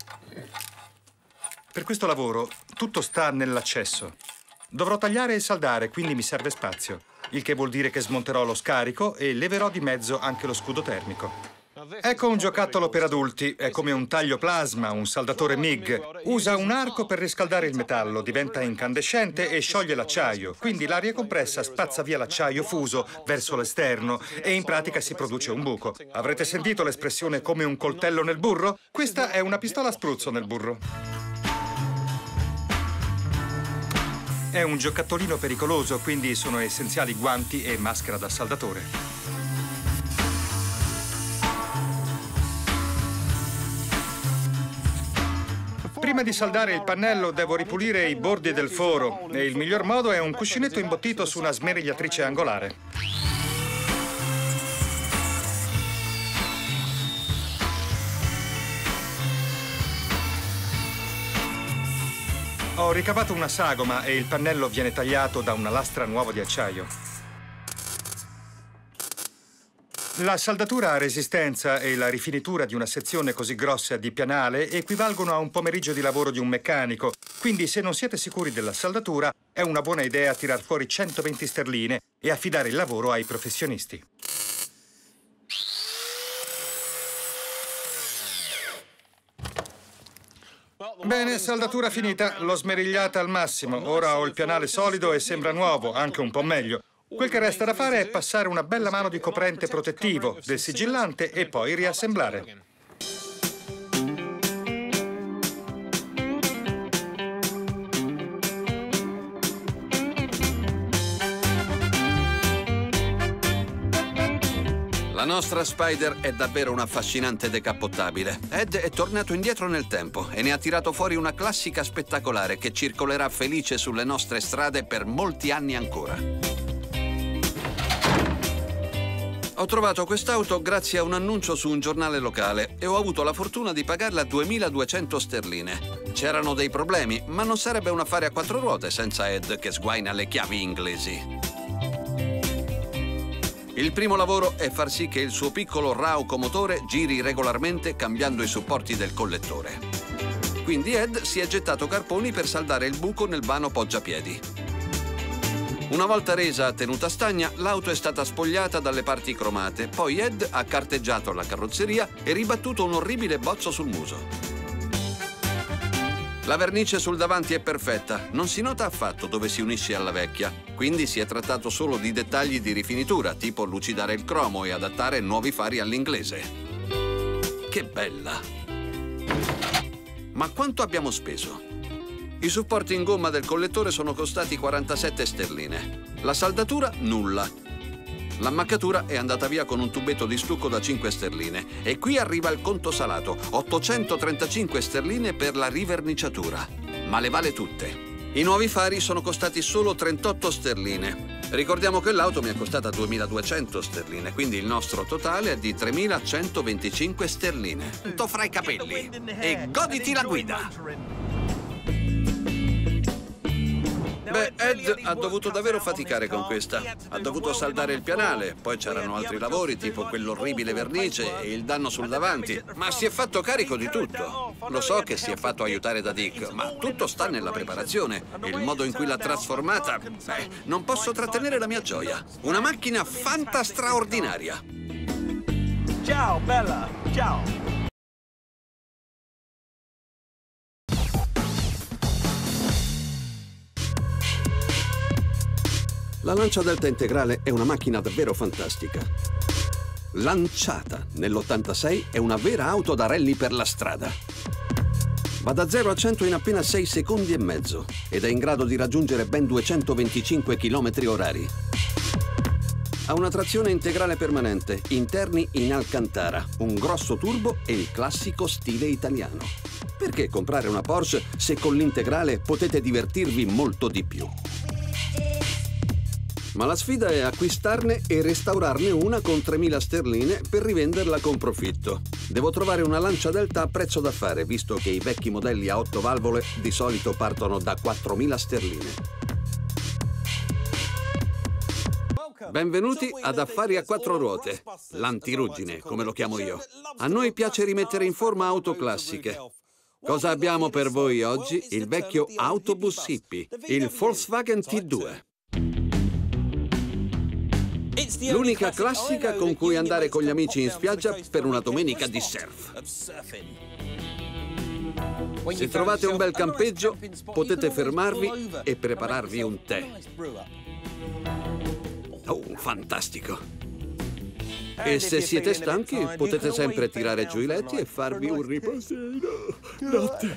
Per questo lavoro tutto sta nell'accesso. Dovrò tagliare e saldare, quindi mi serve spazio, il che vuol dire che smonterò lo scarico e leverò di mezzo anche lo scudo termico. Ecco un giocattolo per adulti, è come un taglio plasma, un saldatore M I G. Usa un arco per riscaldare il metallo, diventa incandescente e scioglie l'acciaio, quindi l'aria compressa spazza via l'acciaio fuso verso l'esterno e in pratica si produce un buco. Avrete sentito l'espressione come un coltello nel burro? Questa è una pistola a spruzzo nel burro. È un giocattolino pericoloso, quindi sono essenziali guanti e maschera da saldatore. Prima di saldare il pannello devo ripulire i bordi del foro e il miglior modo è un cuscinetto imbottito su una smerigliatrice angolare. Ho ricavato una sagoma e il pannello viene tagliato da una lastra nuova di acciaio. La saldatura a resistenza e la rifinitura di una sezione così grossa di pianale equivalgono a un pomeriggio di lavoro di un meccanico, quindi se non siete sicuri della saldatura è una buona idea tirar fuori centoventi sterline e affidare il lavoro ai professionisti. Bene, saldatura finita, l'ho smerigliata al massimo. Ora ho il pianale solido e sembra nuovo, anche un po' meglio. Quel che resta da fare è passare una bella mano di coprente protettivo, del sigillante e poi riassemblare. La nostra Spider è davvero un affascinante decappottabile. Ed è tornato indietro nel tempo e ne ha tirato fuori una classica spettacolare che circolerà felice sulle nostre strade per molti anni ancora. Ho trovato quest'auto grazie a un annuncio su un giornale locale e ho avuto la fortuna di pagarla duemiladuecento sterline. C'erano dei problemi, ma non sarebbe un affare a quattro ruote senza Ed che sguaina le chiavi inglesi. Il primo lavoro è far sì che il suo piccolo rauco motore giri regolarmente cambiando i supporti del collettore. Quindi Ed si è gettato carponi per saldare il buco nel vano poggiapiedi. Una volta resa a tenuta stagna, l'auto è stata spogliata dalle parti cromate, poi Ed ha carteggiato la carrozzeria e ribattuto un orribile bozzo sul muso. La vernice sul davanti è perfetta, non si nota affatto dove si unisce alla vecchia, quindi si è trattato solo di dettagli di rifinitura, tipo lucidare il cromo e adattare nuovi fari all'inglese. Che bella! Ma quanto abbiamo speso? I supporti in gomma del collettore sono costati quarantasette sterline. La saldatura, nulla. L'ammaccatura è andata via con un tubetto di stucco da cinque sterline. E qui arriva il conto salato, ottocentotrentacinque sterline per la riverniciatura. Ma le vale tutte. I nuovi fari sono costati solo trentotto sterline. Ricordiamo che l'auto mi è costata duemiladuecento sterline, quindi il nostro totale è di tremilacentoventicinque sterline. Tutto fra i capelli. E goditi la guida! Beh, Ed ha dovuto davvero faticare con questa. Ha dovuto saldare il pianale, poi c'erano altri lavori, tipo quell'orribile vernice e il danno sul davanti. Ma si è fatto carico di tutto. Lo so che si è fatto aiutare da Dick, ma tutto sta nella preparazione. E il modo in cui l'ha trasformata, beh, non posso trattenere la mia gioia. Una macchina fanta straordinaria. Ciao, bella! Ciao! La Lancia Delta integrale è una macchina davvero fantastica. Lanciata nell'ottantasei è una vera auto da rally per la strada. Va da zero a cento in appena sei secondi e mezzo ed è in grado di raggiungere ben duecentoventicinque chilometri orari. Ha una trazione integrale permanente, interni in Alcantara, un grosso turbo e il classico stile italiano. Perché comprare una Porsche se con l'integrale potete divertirvi molto di più? Ma la sfida è acquistarne e restaurarne una con tremila sterline per rivenderla con profitto. Devo trovare una Lancia Delta a prezzo da fare, visto che i vecchi modelli a otto valvole di solito partono da quattromila sterline. Benvenuti ad Affari a quattro ruote, l'antiruggine, come lo chiamo io. A noi piace rimettere in forma auto classiche. Cosa abbiamo per voi oggi? Il vecchio autobus hippie, il Volkswagen T due. L'unica classica con cui andare con gli amici in spiaggia per una domenica di surf. Se trovate un bel campeggio, potete fermarvi e prepararvi un tè. Oh, fantastico! E se siete stanchi, potete sempre tirare giù i letti e farvi un riposino. Notte.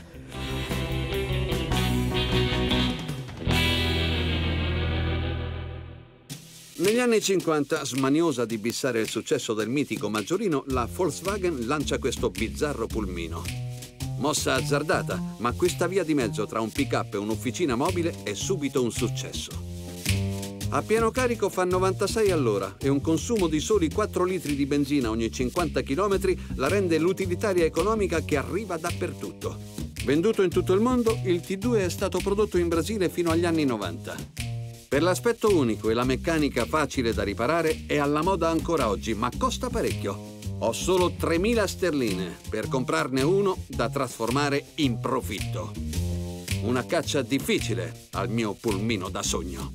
Negli anni cinquanta, smaniosa di bissare il successo del mitico Maggiorino, la Volkswagen lancia questo bizzarro pulmino. Mossa azzardata, ma questa via di mezzo tra un pick-up e un'officina mobile è subito un successo. A pieno carico fa novantasei all'ora e un consumo di soli quattro litri di benzina ogni cinquanta chilometri la rende l'utilitaria economica che arriva dappertutto. Venduto in tutto il mondo, il T due è stato prodotto in Brasile fino agli anni novanta. Per l'aspetto unico e la meccanica facile da riparare è alla moda ancora oggi, ma costa parecchio. Ho solo tremila sterline per comprarne uno da trasformare in profitto. Una caccia difficile al mio pulmino da sogno.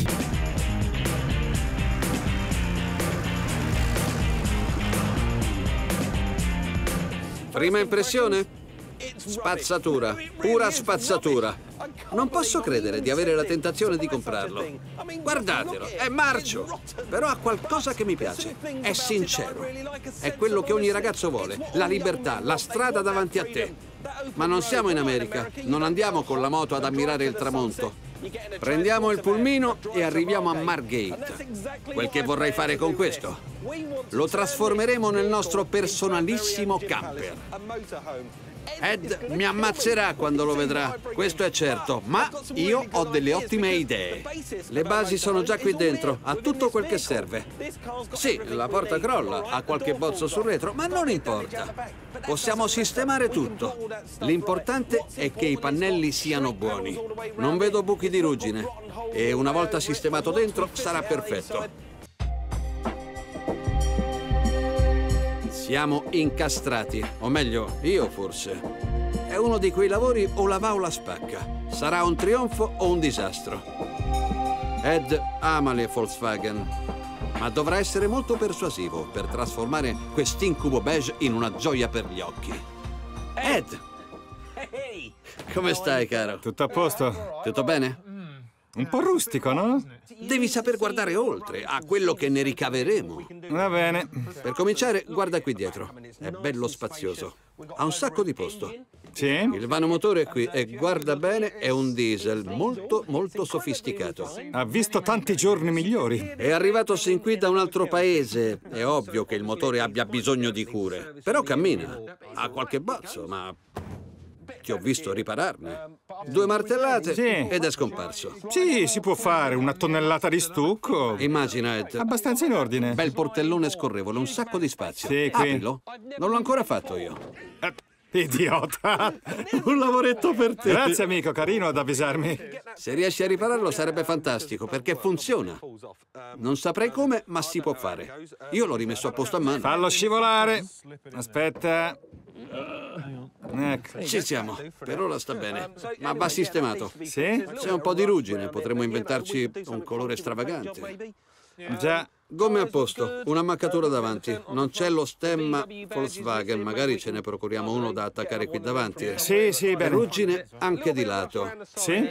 Prima impressione? Spazzatura, pura spazzatura. Non posso credere di avere la tentazione di comprarlo. Guardatelo, è marcio, però ha qualcosa che mi piace. È sincero. È quello che ogni ragazzo vuole, la libertà, la strada davanti a te. Ma non siamo in America, non andiamo con la moto ad ammirare il tramonto. Prendiamo il pulmino e arriviamo a Margate. Quel che vorrei fare con questo? Lo trasformeremo nel nostro personalissimo camper. Ed mi ammazzerà quando lo vedrà, questo è certo, ma io ho delle ottime idee. Le basi sono già qui dentro, ha tutto quel che serve. Sì, la porta crolla, ha qualche bozzo sul retro, ma non importa. Possiamo sistemare tutto. L'importante è che i pannelli siano buoni. Non vedo buchi di ruggine e una volta sistemato dentro sarà perfetto. Siamo incastrati, o meglio, io forse. È uno di quei lavori o la va o la spacca. Sarà un trionfo o un disastro. Ed ama le Volkswagen, ma dovrà essere molto persuasivo per trasformare quest'incubo beige in una gioia per gli occhi. Ed! Come stai, caro? Tutto a posto? Tutto bene? Un po' rustico, no? Devi saper guardare oltre, a quello che ne ricaveremo. Va bene. Per cominciare, guarda qui dietro. È bello spazioso. Ha un sacco di posto. Sì? Il vano motore è qui e guarda bene, è un diesel molto, molto sofisticato. Ha visto tanti giorni migliori. È arrivato sin qui da un altro paese. È ovvio che il motore abbia bisogno di cure. Però cammina. Ha qualche bozzo, ma... ti ho visto ripararne. Due martellate sì. Ed è scomparso. Sì, si può fare una tonnellata di stucco. Immagina, Ed. Abbastanza in ordine. Bel portellone scorrevole, un sacco di spazio. Sì, qui. Aprilo. Non l'ho ancora fatto io. Eh, idiota. Un lavoretto per te. Grazie, amico, carino ad avvisarmi. Se riesci a ripararlo sarebbe fantastico, perché funziona. Non saprei come, ma si può fare. Io l'ho rimesso a posto a mano. Fallo scivolare. Aspetta. Ecco. Ci siamo. Per ora sta bene. Ma va sistemato. Sì? C'è un po' di ruggine, potremmo inventarci un colore stravagante. Già. Gomme a posto, un'ammaccatura davanti. Non c'è lo stemma Volkswagen, magari ce ne procuriamo uno da attaccare qui davanti. Sì, sì, bene. Ruggine anche di lato. Sì?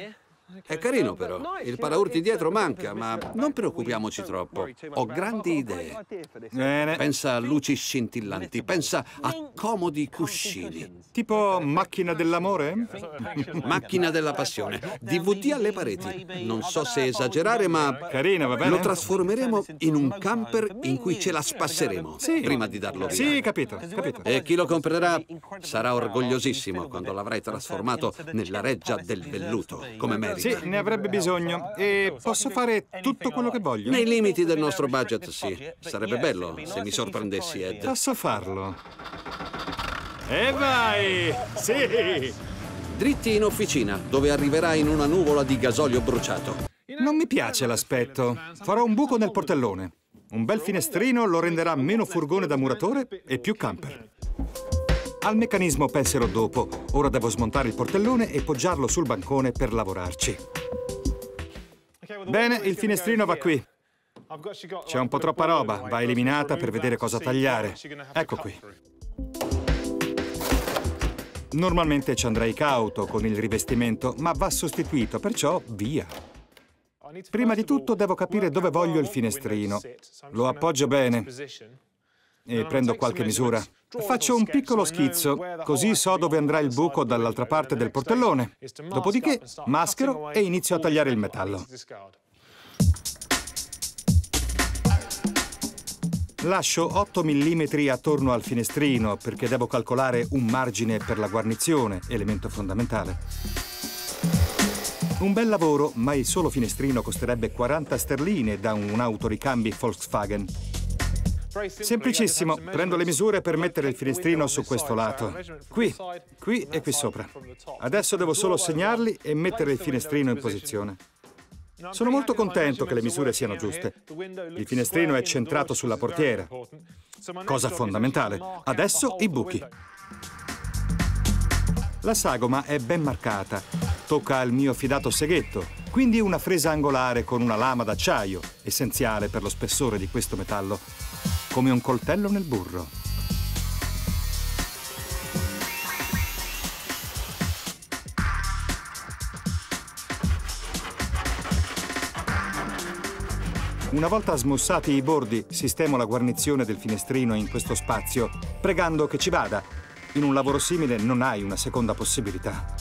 È carino però, il paraurti dietro manca, ma non preoccupiamoci troppo. Ho grandi idee. Bene. Pensa a luci scintillanti, pensa a comodi cuscini. Tipo macchina dell'amore? Macchina della passione, D V D alle pareti. Non so se esagerare, ma Carina, va bene? lo trasformeremo in un camper in cui ce la spasseremo Sì. prima di darlo via. Sì, capito, capito. E chi lo comprerà sarà orgogliosissimo quando l'avrai trasformato nella reggia del velluto, come merita. Sì, ne avrebbe bisogno. E posso fare tutto quello che voglio? Nei limiti del nostro budget, sì. Sarebbe bello se mi sorprendessi, Ed. Posso farlo. E vai! Sì! Dritti in officina, dove arriverai in una nuvola di gasolio bruciato. Non mi piace l'aspetto. Farò un buco nel portellone. Un bel finestrino lo renderà meno furgone da muratore e più camper. Al meccanismo penserò dopo. Ora devo smontare il portellone e poggiarlo sul bancone per lavorarci. Bene, il finestrino va qui. C'è un po' troppa roba, va eliminata per vedere cosa tagliare. Ecco qui. Normalmente ci andrei cauto con il rivestimento, ma va sostituito, perciò via. Prima di tutto devo capire dove voglio il finestrino. Lo appoggio bene e prendo qualche misura. Faccio un piccolo schizzo, così so dove andrà il buco dall'altra parte del portellone. Dopodiché maschero e inizio a tagliare il metallo. Lascio otto millimetri attorno al finestrino perché devo calcolare un margine per la guarnizione, elemento fondamentale. Un bel lavoro, ma il solo finestrino costerebbe quaranta sterline da un autoricambi Volkswagen. Semplicissimo, prendo le misure per mettere il finestrino su questo lato. Qui, qui e qui sopra. Adesso devo solo segnarli e mettere il finestrino in posizione. Sono molto contento che le misure siano giuste. Il finestrino è centrato sulla portiera, cosa fondamentale. Adesso i buchi. La sagoma è ben marcata. Tocca al mio fidato seghetto, quindi una fresa angolare con una lama d'acciaio, essenziale per lo spessore di questo metallo, come un coltello nel burro. Una volta smussati i bordi, sistemo la guarnizione del finestrino in questo spazio, pregando che ci vada. In un lavoro simile non hai una seconda possibilità.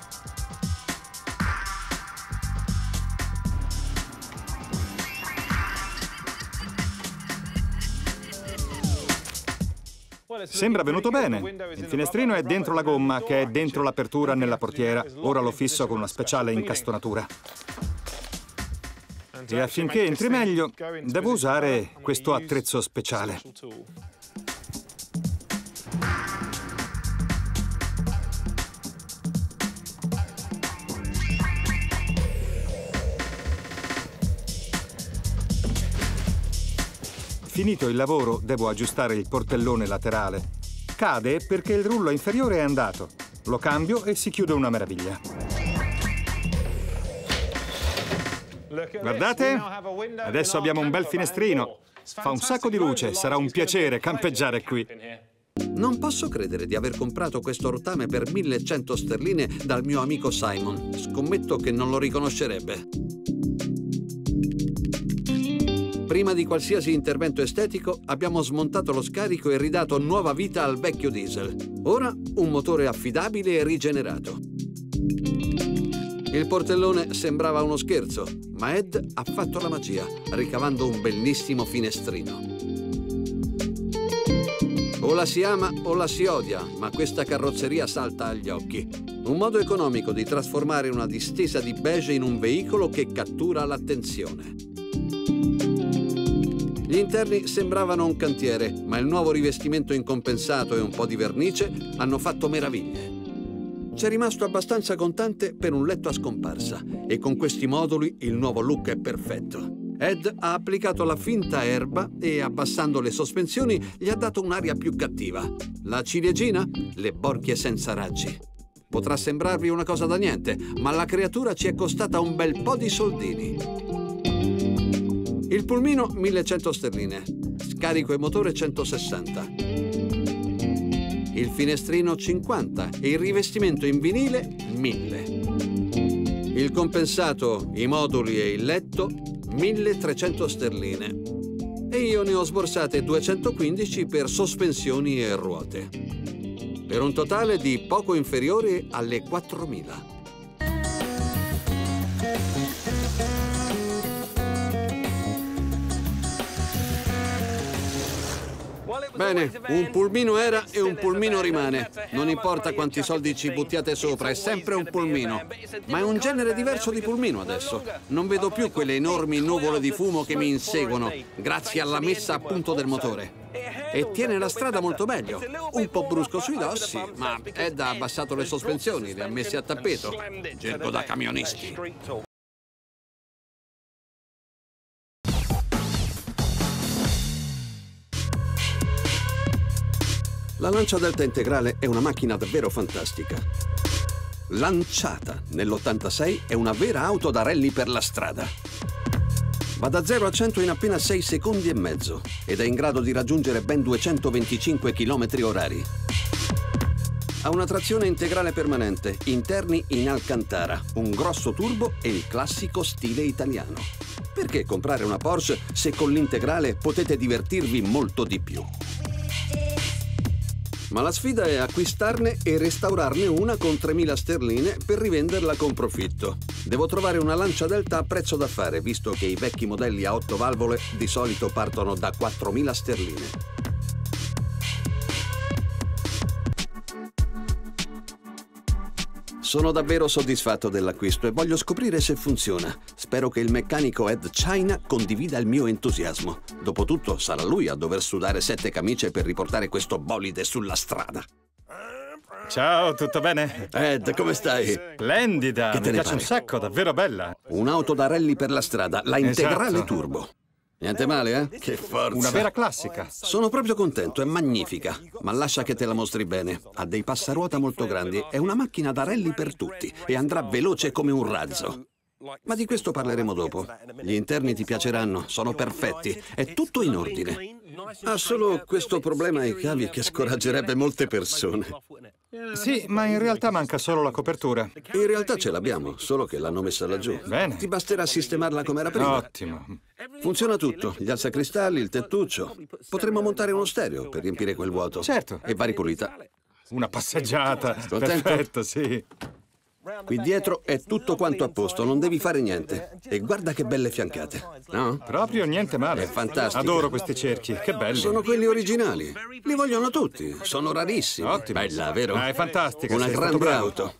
Sembra venuto bene. Il finestrino è dentro la gomma, che è dentro l'apertura nella portiera. Ora lo fisso con una speciale incastonatura. E affinché entri meglio, devo usare questo attrezzo speciale. Finito il lavoro, devo aggiustare il portellone laterale. Cade perché il rullo inferiore è andato. Lo cambio e si chiude una meraviglia. Guardate, adesso abbiamo un bel finestrino. Fa un sacco di luce, sarà un piacere campeggiare qui. Non posso credere di aver comprato questo rottame per millecento sterline dal mio amico Simon. Scommetto che non lo riconoscerebbe. Prima di qualsiasi intervento estetico, abbiamo smontato lo scarico e ridato nuova vita al vecchio diesel. Ora un motore affidabile e rigenerato. Il portellone sembrava uno scherzo, ma Ed ha fatto la magia, ricavando un bellissimo finestrino. O la si ama o la si odia, ma questa carrozzeria salta agli occhi. Un modo economico di trasformare una distesa di beige in un veicolo che cattura l'attenzione. Gli interni sembravano un cantiere, ma il nuovo rivestimento incompensato e un po' di vernice hanno fatto meraviglie. C'è rimasto abbastanza contante per un letto a scomparsa e con questi moduli il nuovo look è perfetto. Ed ha applicato la finta erba e, abbassando le sospensioni, gli ha dato un'aria più cattiva. La ciliegina? Le borchie senza raggi. Potrà sembrarvi una cosa da niente, ma la creatura ci è costata un bel po' di soldini. Il pulmino millecento sterline, scarico e motore centosessanta. Il finestrino cinquanta e il rivestimento in vinile mille. Il compensato, i moduli e il letto, milletrecento sterline. E io ne ho sborsate duecentoquindici per sospensioni e ruote. Per un totale di poco inferiore alle quattromila. Bene, un pulmino era e un pulmino rimane. Non importa quanti soldi ci buttiate sopra, è sempre un pulmino. Ma è un genere diverso di pulmino adesso. Non vedo più quelle enormi nuvole di fumo che mi inseguono, grazie alla messa a punto del motore. E tiene la strada molto meglio. Un po' brusco sui dossi, ma Ed ha abbassato le sospensioni, le ha messe a tappeto. Gergo da camionisti. La Lancia Delta Integrale è una macchina davvero fantastica. Lanciata nell'ottantasei è una vera auto da rally per la strada. Va da zero a cento in appena sei secondi e mezzo ed è in grado di raggiungere ben duecentoventicinque chilometri orari. Ha una trazione integrale permanente, interni in Alcantara, un grosso turbo e il classico stile italiano. Perché comprare una Porsche se con l'integrale potete divertirvi molto di più? Ma la sfida è acquistarne e restaurarne una con tremila sterline per rivenderla con profitto. Devo trovare una Lancia Delta a prezzo da fare, visto che i vecchi modelli a otto valvole di solito partono da quattromila sterline. Sono davvero soddisfatto dell'acquisto e voglio scoprire se funziona. Spero che il meccanico Ed China condivida il mio entusiasmo. Dopotutto sarà lui a dover sudare sette camicie per riportare questo bolide sulla strada. Ciao, tutto bene? Ed, come stai? Splendida, Che te mi ne piace pare? un sacco, davvero bella. Un'auto da rally per la strada, la integrale Esatto. turbo. Niente male, eh? Che forza! Una vera classica. Sono proprio contento, è magnifica. Ma lascia che te la mostri bene. Ha dei passaruota molto grandi, è una macchina da rally per tutti e andrà veloce come un razzo. Ma di questo parleremo dopo. Gli interni ti piaceranno, sono perfetti, è tutto in ordine. Ha solo questo problema ai cavi che scoraggerebbe molte persone. Sì, ma in realtà manca solo la copertura. In realtà ce l'abbiamo, solo che l'hanno messa laggiù. Bene. Ti basterà sistemarla come era prima. Ottimo. Funziona tutto, gli alzacristalli, il tettuccio. Potremmo montare uno stereo per riempire quel vuoto. Certo. E va ripulita. Una passeggiata. Contento? Perfetto, sì. Qui dietro è tutto quanto a posto, non devi fare niente. E guarda che belle fiancate, no? Proprio niente male. È fantastico. Adoro questi cerchi, che belli. Sono quelli originali. Li vogliono tutti, sono rarissimi. Ottimo. Bella, vero? Ah, è fantastica, Una sei stato grande bravo. auto.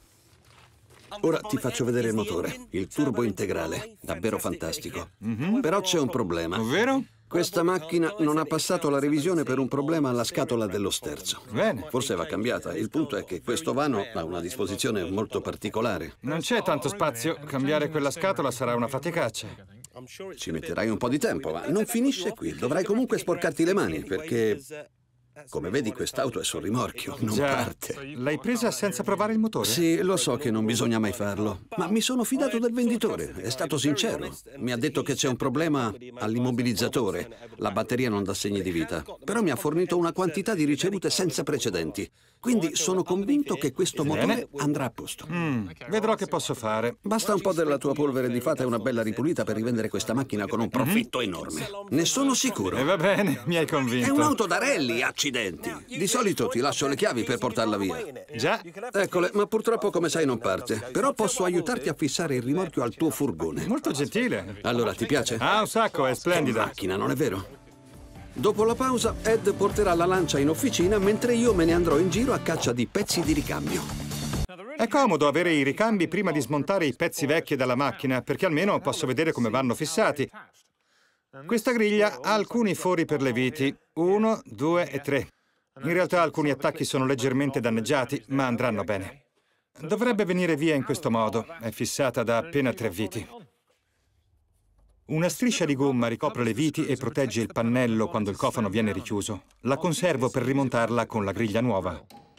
Ora ti faccio vedere il motore, il turbo integrale, davvero fantastico. Però c'è un problema. Ovvero? Questa macchina non ha passato la revisione per un problema alla scatola dello sterzo. Bene. Forse va cambiata. Il punto è che questo vano ha una disposizione molto particolare. Non c'è tanto spazio. Cambiare quella scatola sarà una faticaccia. Ci metterai un po' di tempo, ma non finisce qui. Dovrai comunque sporcarti le mani, perché, come vedi, quest'auto è sul rimorchio, non Già. parte. L'hai presa senza provare il motore? Sì, lo so che non bisogna mai farlo, ma mi sono fidato del venditore, è stato sincero. Mi ha detto che c'è un problema all'immobilizzatore, la batteria non dà segni di vita, però mi ha fornito una quantità di ricevute senza precedenti. Quindi sono convinto che questo motore andrà a posto. Mm, vedrò che posso fare. Basta un po' della tua polvere di fata e una bella ripulita per rivendere questa macchina con un profitto enorme. Ne sono sicuro. E va bene, mi hai È convinto. un'auto da rally, accidenti. Di solito ti lascio le chiavi per portarla via. Già. Eccole, ma purtroppo, come sai, non parte. Però posso aiutarti a fissare il rimorchio al tuo furgone. Molto gentile. Allora, ti piace? Ah, un sacco, è Che splendida. macchina, non è vero? Dopo la pausa, Ed porterà la Lancia in officina mentre io me ne andrò in giro a caccia di pezzi di ricambio. È comodo avere i ricambi prima di smontare i pezzi vecchi dalla macchina, perché almeno posso vedere come vanno fissati. Questa griglia ha alcuni fori per le viti, uno, due e tre. In realtà alcuni attacchi sono leggermente danneggiati, ma andranno bene. Dovrebbe venire via in questo modo, è fissata da appena tre viti. Una striscia di gomma ricopre le viti e protegge il pannello quando il cofano viene richiuso. La conservo per rimontarla con la griglia nuova.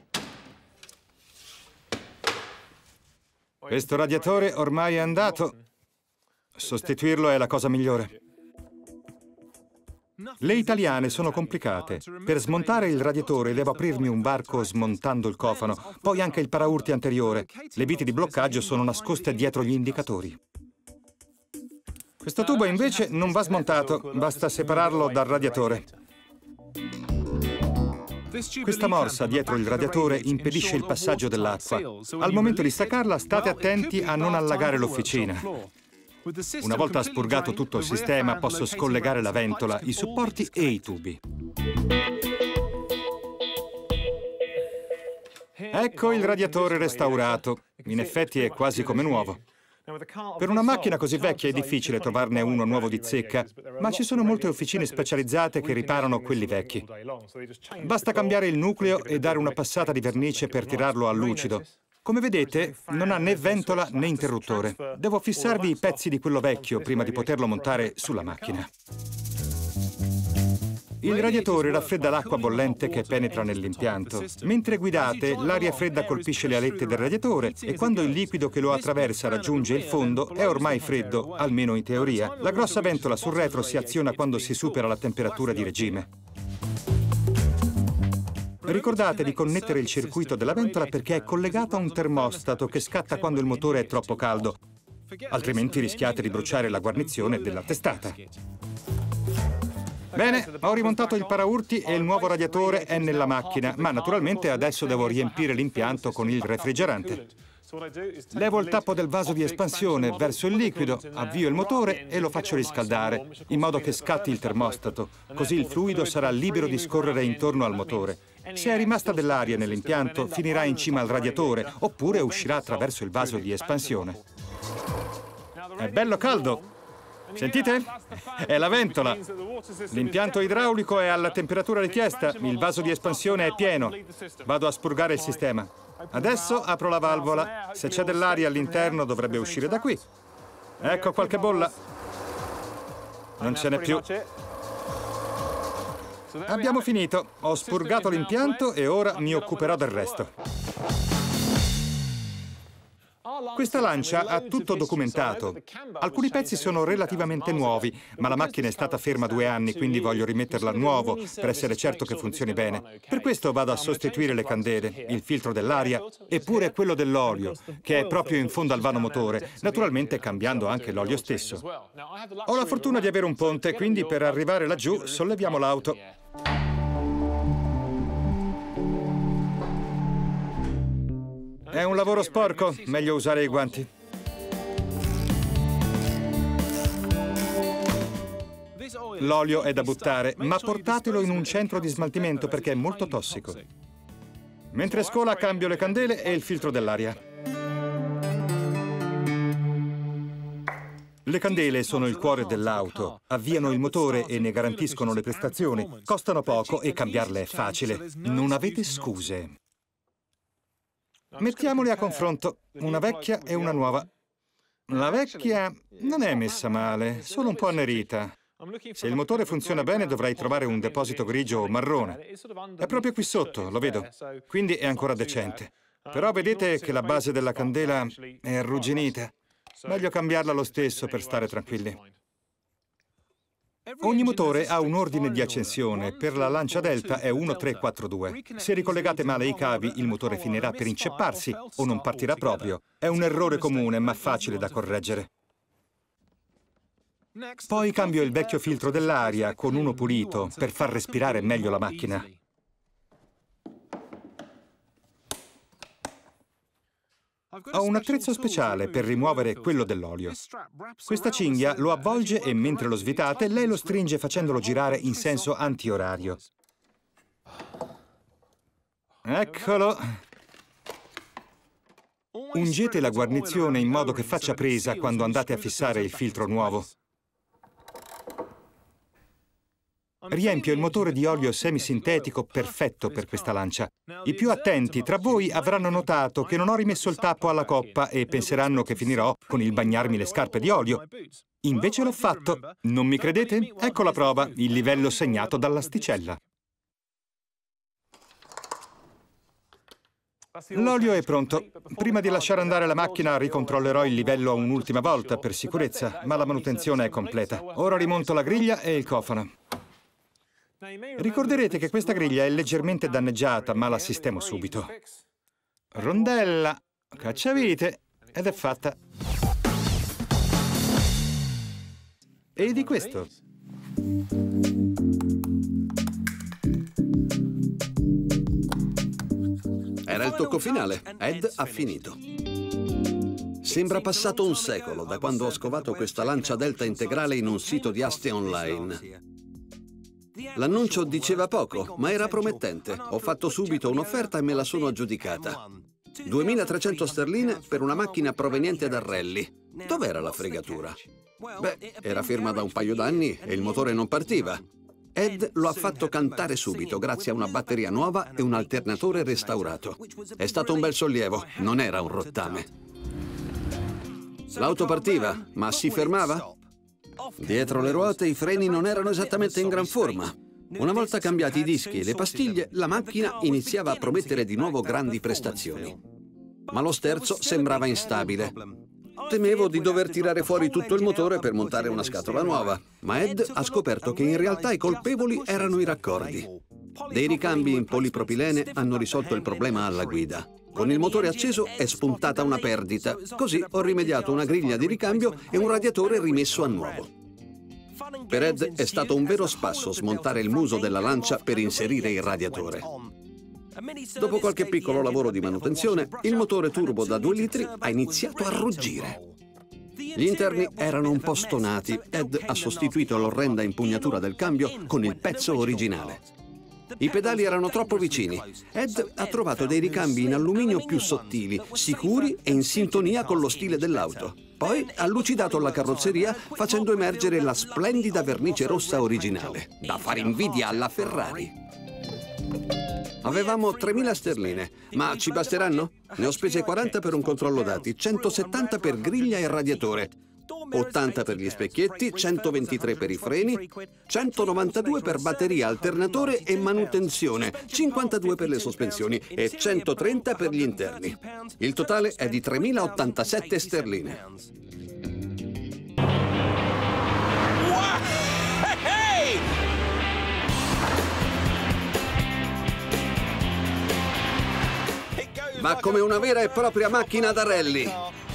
Questo radiatore ormai è andato. Sostituirlo è la cosa migliore. Le italiane sono complicate. Per smontare il radiatore devo aprirmi un varco smontando il cofano, poi anche il paraurti anteriore. Le viti di bloccaggio sono nascoste dietro gli indicatori. Questo tubo invece non va smontato, basta separarlo dal radiatore. Questa morsa dietro il radiatore impedisce il passaggio dell'acqua. Al momento di staccarla state attenti a non allagare l'officina. Una volta spurgato tutto il sistema, posso scollegare la ventola, i supporti e i tubi. Ecco il radiatore restaurato. In effetti è quasi come nuovo. Per una macchina così vecchia è difficile trovarne uno nuovo di zecca, ma ci sono molte officine specializzate che riparano quelli vecchi. Basta cambiare il nucleo e dare una passata di vernice per tirarlo a lucido. Come vedete, non ha né ventola né interruttore. Devo fissarvi i pezzi di quello vecchio prima di poterlo montare sulla macchina. Il radiatore raffredda l'acqua bollente che penetra nell'impianto. Mentre guidate, l'aria fredda colpisce le alette del radiatore e quando il liquido che lo attraversa raggiunge il fondo è ormai freddo, almeno in teoria. La grossa ventola sul retro si aziona quando si supera la temperatura di regime. Ricordate di connettere il circuito della ventola perché è collegato a un termostato che scatta quando il motore è troppo caldo, altrimenti rischiate di bruciare la guarnizione della testata. Bene, ho rimontato il paraurti e il nuovo radiatore è nella macchina, ma naturalmente adesso devo riempire l'impianto con il refrigerante. Levo il tappo del vaso di espansione verso il liquido, avvio il motore e lo faccio riscaldare, in modo che scatti il termostato. Così il fluido sarà libero di scorrere intorno al motore. Se è rimasta dell'aria nell'impianto, finirà in cima al radiatore, oppure uscirà attraverso il vaso di espansione. È bello caldo! Sentite? È la ventola. L'impianto idraulico è alla temperatura richiesta, il vaso di espansione è pieno. Vado a spurgare il sistema. Adesso apro la valvola. Se c'è dell'aria all'interno dovrebbe uscire da qui. Ecco qualche bolla. Non ce n'è più. Abbiamo finito. Ho spurgato l'impianto e ora mi occuperò del resto. Questa lancia ha tutto documentato. Alcuni pezzi sono relativamente nuovi, ma la macchina è stata ferma due anni, quindi voglio rimetterla a nuovo per essere certo che funzioni bene. Per questo vado a sostituire le candele, il filtro dell'aria e pure quello dell'olio, che è proprio in fondo al vano motore, naturalmente cambiando anche l'olio stesso. Ho la fortuna di avere un ponte, quindi per arrivare laggiù solleviamo l'auto. È un lavoro sporco, meglio usare i guanti. L'olio è da buttare, ma portatelo in un centro di smaltimento perché è molto tossico. Mentre scola cambio le candele e il filtro dell'aria. Le candele sono il cuore dell'auto, avviano il motore e ne garantiscono le prestazioni. Costano poco e cambiarle è facile. Non avete scuse. Mettiamoli a confronto, una vecchia e una nuova. La vecchia non è messa male, solo un po' annerita. Se il motore funziona bene dovrai trovare un deposito grigio o marrone. È proprio qui sotto, lo vedo, quindi è ancora decente. Però vedete che la base della candela è arrugginita. Meglio cambiarla lo stesso per stare tranquilli. Ogni motore ha un ordine di accensione, per la lancia delta è uno tre quattro due. Se ricollegate male i cavi, il motore finirà per incepparsi o non partirà proprio. È un errore comune, ma facile da correggere. Poi cambio il vecchio filtro dell'aria con uno pulito per far respirare meglio la macchina. Ho un attrezzo speciale per rimuovere quello dell'olio. Questa cinghia lo avvolge e mentre lo svitate, lei lo stringe facendolo girare in senso antiorario. Eccolo! Ungete la guarnizione in modo che faccia presa quando andate a fissare il filtro nuovo. Riempio il motore di olio semisintetico perfetto per questa lancia. I più attenti tra voi avranno notato che non ho rimesso il tappo alla coppa e penseranno che finirò con il bagnarmi le scarpe di olio. Invece l'ho fatto. Non mi credete? Ecco la prova, il livello segnato dall'asticella. L'olio è pronto. Prima di lasciare andare la macchina ricontrollerò il livello un'ultima volta per sicurezza, ma la manutenzione è completa. Ora rimonto la griglia e il cofano. Ricorderete che questa griglia è leggermente danneggiata, ma la sistemo subito. Rondella, cacciavite, ed è fatta. E di questo? Era il tocco finale. Ed ha finito. Sembra passato un secolo da quando ho scovato questa lancia delta integrale in un sito di aste online. L'annuncio diceva poco, ma era promettente. Ho fatto subito un'offerta e me la sono aggiudicata. duemilatrecento sterline per una macchina proveniente da rally. Dov'era la fregatura? Beh, era ferma da un paio d'anni e il motore non partiva. Ed lo ha fatto cantare subito, grazie a una batteria nuova e un alternatore restaurato. È stato un bel sollievo, non era un rottame. L'auto partiva, ma si fermava? Dietro le ruote i freni non erano esattamente in gran forma. Una volta cambiati i dischi e le pastiglie, la macchina iniziava a promettere di nuovo grandi prestazioni. Ma lo sterzo sembrava instabile. Temevo di dover tirare fuori tutto il motore per montare una scatola nuova, ma Ed ha scoperto che in realtà i colpevoli erano i raccordi. Dei ricambi in polipropilene hanno risolto il problema alla guida. Con il motore acceso è spuntata una perdita, così ho rimediato una griglia di ricambio e un radiatore rimesso a nuovo. Per Ed è stato un vero spasso smontare il muso della lancia per inserire il radiatore. Dopo qualche piccolo lavoro di manutenzione, il motore turbo da due litri ha iniziato a ruggire. Gli interni erano un po' stonati. Ed ha sostituito l'orrenda impugnatura del cambio con il pezzo originale. I pedali erano troppo vicini. Ed ha trovato dei ricambi in alluminio più sottili, sicuri e in sintonia con lo stile dell'auto. Poi ha lucidato la carrozzeria facendo emergere la splendida vernice rossa originale, da fare invidia alla Ferrari. Avevamo tremila sterline, ma ci basteranno? Ne ho spese quaranta per un controllo dati, centosettanta per griglia e radiatore, ottanta per gli specchietti, centoventitré per i freni, centonovantadue per batteria, alternatore e manutenzione, cinquantadue per le sospensioni e centotrenta per gli interni. Il totale è di tremilaottantasette sterline. Va come una vera e propria macchina da rally.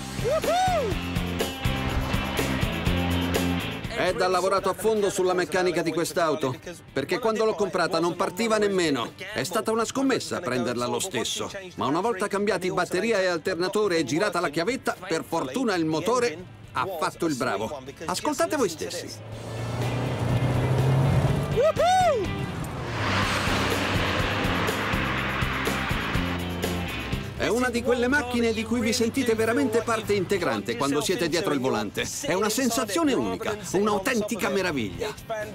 Ed ha lavorato a fondo sulla meccanica di quest'auto, perché quando l'ho comprata non partiva nemmeno. È stata una scommessa prenderla lo stesso, ma una volta cambiati batteria e alternatore e girata la chiavetta, per fortuna il motore ha fatto il bravo. Ascoltate voi stessi. È una di quelle macchine di cui vi sentite veramente parte integrante quando siete dietro il volante. È una sensazione unica, un'autentica meraviglia.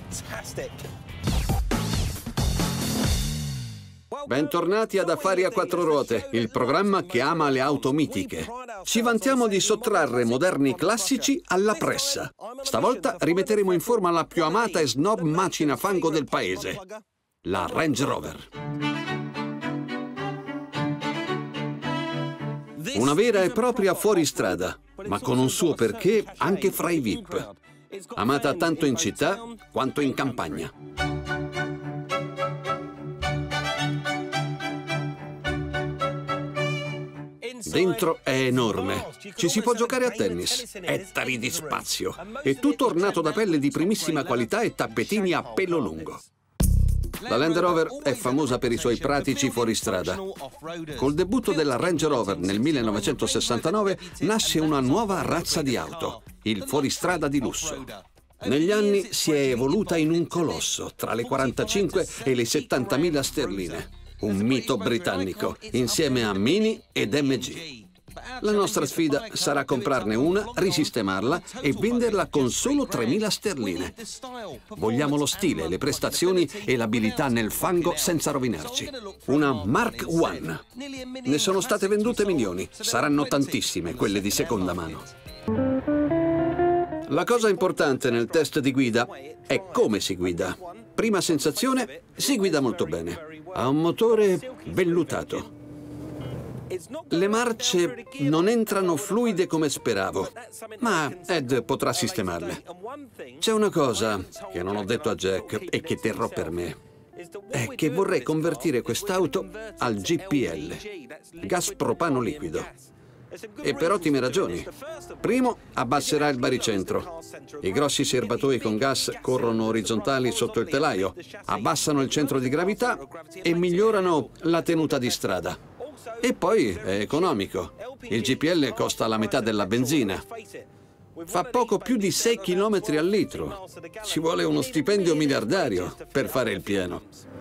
Bentornati ad Affari a quattro ruote, il programma che ama le auto mitiche. Ci vantiamo di sottrarre moderni classici alla pressa. Stavolta rimetteremo in forma la più amata e snob macina fango del paese, la Range Rover. Una vera e propria fuoristrada, ma con un suo perché anche fra i V I P. Amata tanto in città quanto in campagna. Dentro è enorme, ci si può giocare a tennis, ettari di spazio, e tutto ornato da pelle di primissima qualità e tappetini a pelo lungo. La Land Rover è famosa per i suoi pratici fuoristrada. Col debutto della Range Rover nel millenovecentosessantanove nasce una nuova razza di auto, il fuoristrada di lusso. Negli anni si è evoluta in un colosso, tra le quarantacinque e le settantamila sterline. Un mito britannico, insieme a Mini ed M G. La nostra sfida sarà comprarne una, risistemarla e venderla con solo tremila sterline. Vogliamo lo stile, le prestazioni e l'abilità nel fango senza rovinarci. Una Mark uno. Ne sono state vendute milioni, saranno tantissime quelle di seconda mano. La cosa importante nel test di guida è come si guida. Prima sensazione, si guida molto bene. Ha un motore vellutato. Le marce non entrano fluide come speravo, ma Ed potrà sistemarle. C'è una cosa che non ho detto a Jack e che terrò per me. È che vorrei convertire quest'auto al G P L, gas propano liquido. E per ottime ragioni. Primo, abbasserà il baricentro. I grossi serbatoi con gas corrono orizzontali sotto il telaio, abbassano il centro di gravità e migliorano la tenuta di strada. E poi è economico. Il G P L costa la metà della benzina. Fa poco più di sei chilometri al litro. Ci vuole uno stipendio miliardario per fare il pieno.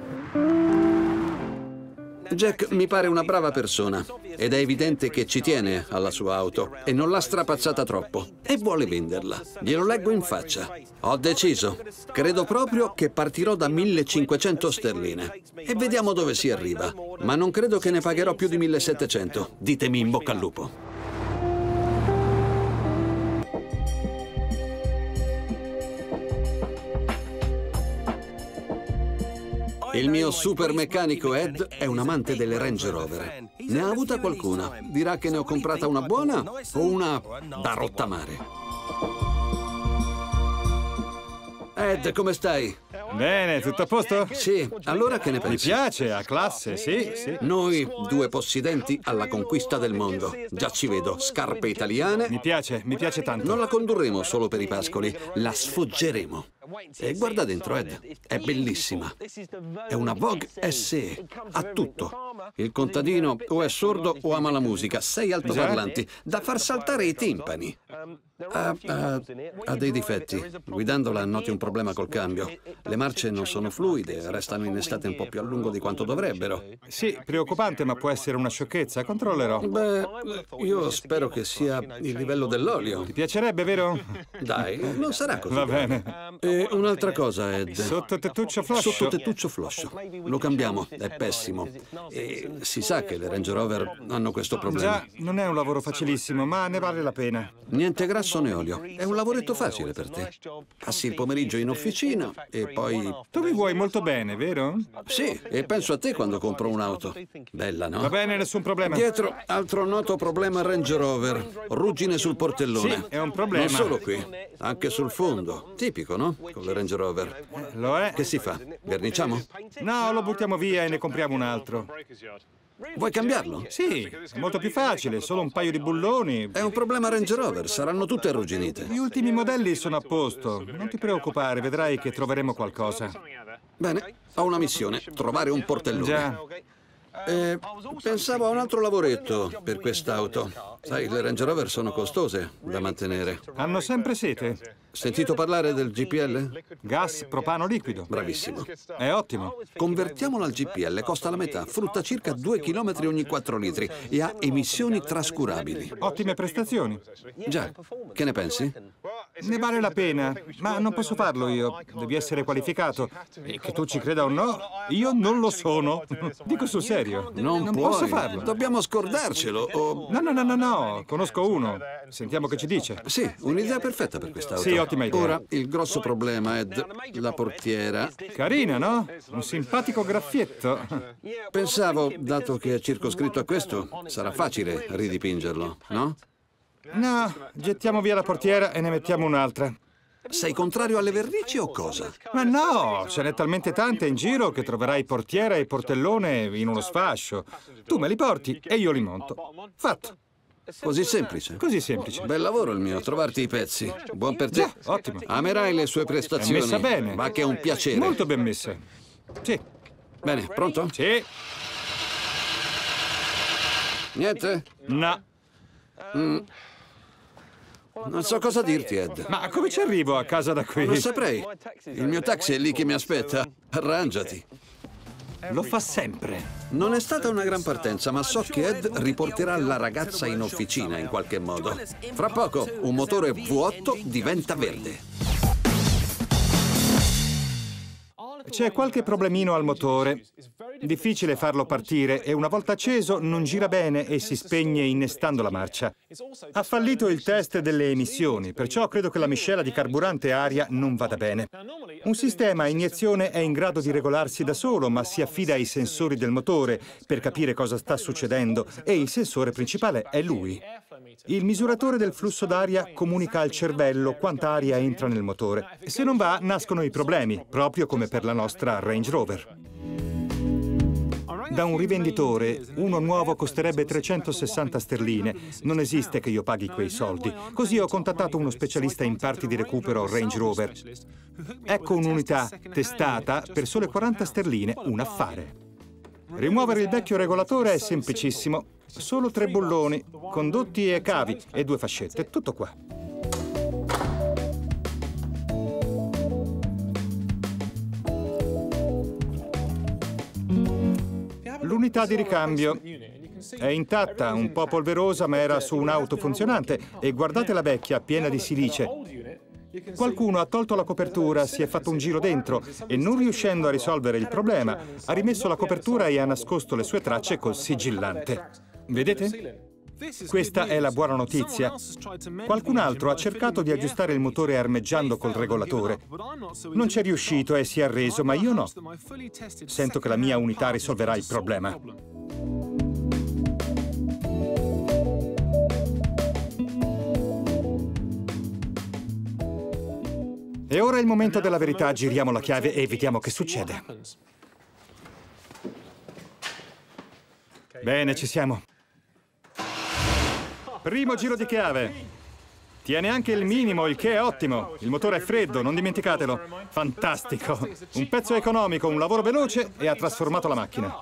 Jack mi pare una brava persona ed è evidente che ci tiene alla sua auto e non l'ha strapazzata troppo e vuole venderla. Glielo leggo in faccia. Ho deciso. Credo proprio che partirò da millecinquecento sterline e vediamo dove si arriva. Ma non credo che ne pagherò più di millesettecento. Ditemi in bocca al lupo. Il mio super meccanico Ed è un amante delle Range Rover. Ne ha avuta qualcuna. Dirà che ne ho comprata una buona o una da rottamare. Ed, come stai? Bene, tutto a posto? Sì, allora che ne Mi pensi? piace, ha classe, sì, sì. Noi, due possidenti alla conquista del mondo. Già ci vedo, scarpe italiane. Mi piace, mi piace tanto. Non la condurremo solo per i pascoli, la sfoggeremo. E guarda dentro, Ed, è bellissima. È una Vogue S E, ha tutto. Il contadino o è sordo o ama la musica, sei altoparlanti, da far saltare i timpani. Ha, ha, ha dei difetti. Guidandola noti un problema col cambio. Le marce non sono fluide, restano innestate un po' più a lungo di quanto dovrebbero. Sì, preoccupante, ma può essere una sciocchezza. Controllerò. Beh, io spero che sia il livello dell'olio. Ti piacerebbe, vero? Dai, non sarà così. Va bene. E un'altra cosa, Ed. Sotto tettuccio floscio. Sotto tettuccio floscio. Lo cambiamo, è pessimo. E si sa che le Range Rover hanno questo problema. Già, non è un lavoro facilissimo, ma ne vale la pena. Niente grasso né olio. È un lavoretto facile per te. Passi il pomeriggio in officina e poi... Tu mi vuoi molto bene, vero? Sì, e penso a te quando compro un'auto. Bella, no? Va bene, nessun problema. Dietro, altro noto problema Range Rover. Ruggine sul portellone. Sì, è un problema. Non solo qui, anche sul fondo. Tipico, no? Con le Range Rover. Lo è? Che si fa? Verniciamo? No, lo buttiamo via e ne compriamo un altro. Vuoi cambiarlo? Sì, è molto più facile, solo un paio di bulloni. È un problema Range Rover, saranno tutte arrugginite. Gli ultimi modelli sono a posto. Non ti preoccupare, vedrai che troveremo qualcosa. Bene, ho una missione, trovare un portellone. Già. Eh, pensavo a un altro lavoretto per quest'auto. Sai, le Range Rover sono costose da mantenere. Hanno sempre sete. Sentito parlare del G P L? Gas propano liquido. Bravissimo. È ottimo. Convertiamolo al G P L, costa la metà, frutta circa due chilometri ogni quattro litri e ha emissioni trascurabili. Ottime prestazioni. Già, che ne pensi? Ne vale la pena, ma non posso farlo io. Devi essere qualificato. E che tu ci creda o no, io non lo sono. Dico sul serio. Non, non puoi. posso farlo. Dobbiamo scordarcelo o... No, no, no, no, no. Conosco uno. Sentiamo che ci dice. Sì, un'idea perfetta per quest'auto. Sì, ottima idea. Ora, il grosso problema è la portiera. Carina, no? Un simpatico graffietto. Pensavo, dato che è circoscritto a questo, sarà facile ridipingerlo, no? No, gettiamo via la portiera e ne mettiamo un'altra. Sei contrario alle vernici o cosa? Ma no, ce n'è talmente tante in giro che troverai portiera e portellone in uno sfascio. Tu me li porti e io li monto. Fatto. Così semplice? Così semplice. Bel lavoro il mio, trovarti i pezzi. Buon per te. Già, ottimo. Amerai le sue prestazioni. È messa bene. Ma che è un piacere. Molto ben messa. Sì. Bene, pronto? Sì. Niente? No. Mm. Non so cosa dirti, Ed. Ma come ci arrivo a casa da qui? Non saprei. Il mio taxi è lì che mi aspetta. Arrangiati. Lo fa sempre. Non è stata una gran partenza, ma so che Ed riporterà la ragazza in officina in qualche modo. Fra poco, un motore V otto diventa verde. C'è qualche problemino al motore. Difficile farlo partire e una volta acceso non gira bene e si spegne innestando la marcia. Ha fallito il test delle emissioni, perciò credo che la miscela di carburante e aria non vada bene. Un sistema a iniezione è in grado di regolarsi da solo, ma si affida ai sensori del motore per capire cosa sta succedendo e il sensore principale è lui. Il misuratore del flusso d'aria comunica al cervello quanta aria entra nel motore. Se non va, nascono i problemi, proprio come per la nostra Range Rover. Da un rivenditore, uno nuovo costerebbe trecentosessanta sterline. Non esiste che io paghi quei soldi. Così ho contattato uno specialista in parti di recupero Range Rover. Ecco un'unità testata per sole quaranta sterline, un affare. Rimuovere il vecchio regolatore è semplicissimo. Solo tre bulloni, condotti e cavi e due fascette. Tutto qua. L'unità di ricambio è intatta, un po' polverosa, ma era su un'auto funzionante. E guardate la vecchia, piena di silice. Qualcuno ha tolto la copertura, si è fatto un giro dentro e, non riuscendo a risolvere il problema, ha rimesso la copertura e ha nascosto le sue tracce col sigillante. Vedete? Questa è la buona notizia. Qualcun altro ha cercato di aggiustare il motore armeggiando col regolatore. Non ci è riuscito e si è arreso, ma io no. Sento che la mia unità risolverà il problema. E ora è il momento della verità. Giriamo la chiave e vediamo che succede. Bene, ci siamo. Primo giro di chiave. Tiene anche il minimo, il che è ottimo. Il motore è freddo, non dimenticatelo. Fantastico. Un pezzo economico, un lavoro veloce e ha trasformato la macchina.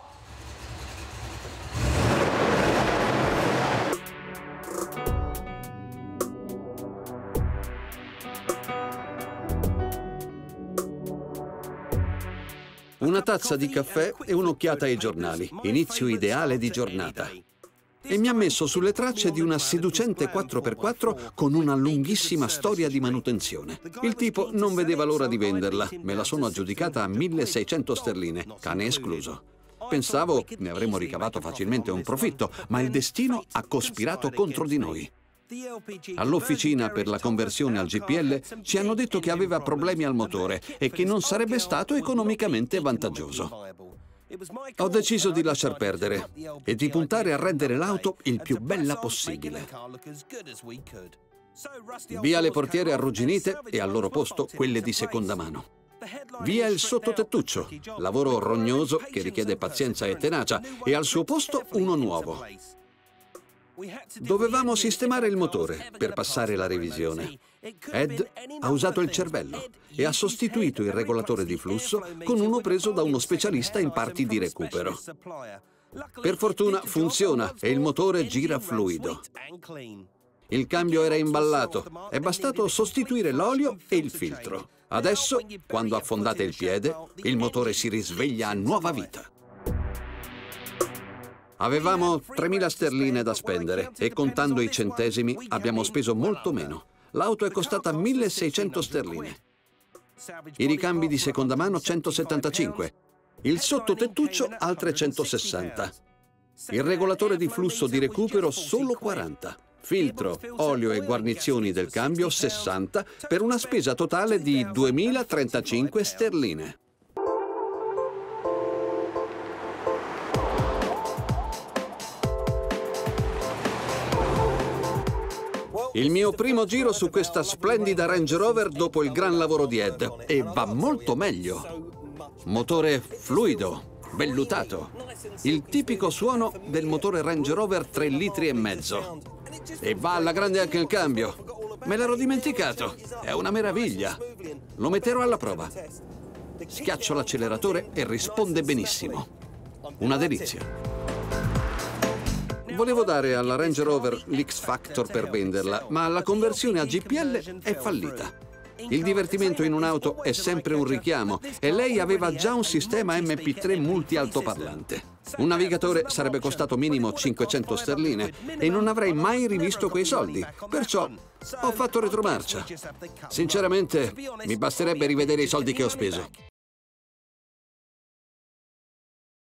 Una tazza di caffè e un'occhiata ai giornali. Inizio ideale di giornata. E mi ha messo sulle tracce di una seducente quattro per quattro con una lunghissima storia di manutenzione. Il tipo non vedeva l'ora di venderla. Me la sono aggiudicata a milleseicento sterline, cane escluso. Pensavo ne avremmo ricavato facilmente un profitto, ma il destino ha cospirato contro di noi. All'officina per la conversione al G P L ci hanno detto che aveva problemi al motore e che non sarebbe stato economicamente vantaggioso. Ho deciso di lasciar perdere e di puntare a rendere l'auto il più bella possibile. Via le portiere arrugginite e al loro posto quelle di seconda mano. Via il sottotettuccio, lavoro rognoso che richiede pazienza e tenacia, e al suo posto uno nuovo. Dovevamo sistemare il motore per passare la revisione. Ed ha usato il cervello e ha sostituito il regolatore di flusso con uno preso da uno specialista in parti di recupero. Per fortuna funziona e il motore gira fluido. Il cambio era imballato, è bastato sostituire l'olio e il filtro. Adesso, quando affondate il piede, il motore si risveglia a nuova vita. Avevamo tremila sterline da spendere e contando i centesimi abbiamo speso molto meno. L'auto è costata milleseicento sterline. I ricambi di seconda mano centosettantacinque. Il sottotettuccio altre centosessanta. Il regolatore di flusso di recupero solo quaranta. Filtro, olio e guarnizioni del cambio sessanta per una spesa totale di duemilatrentacinque sterline. Il mio primo giro su questa splendida Range Rover dopo il gran lavoro di Ed. E va molto meglio. Motore fluido, vellutato. Il tipico suono del motore Range Rover tre litri e mezzo. E va alla grande anche il cambio. Me l'ero dimenticato. È una meraviglia. Lo metterò alla prova. Schiaccio l'acceleratore e risponde benissimo. Una delizia. Volevo dare alla Range Rover l'X Factor per venderla, ma la conversione a G P L è fallita. Il divertimento in un'auto è sempre un richiamo e lei aveva già un sistema M P tre multi-altoparlante. Un navigatore sarebbe costato minimo cinquecento sterline e non avrei mai rivisto quei soldi, perciò ho fatto retromarcia. Sinceramente, mi basterebbe rivedere i soldi che ho speso.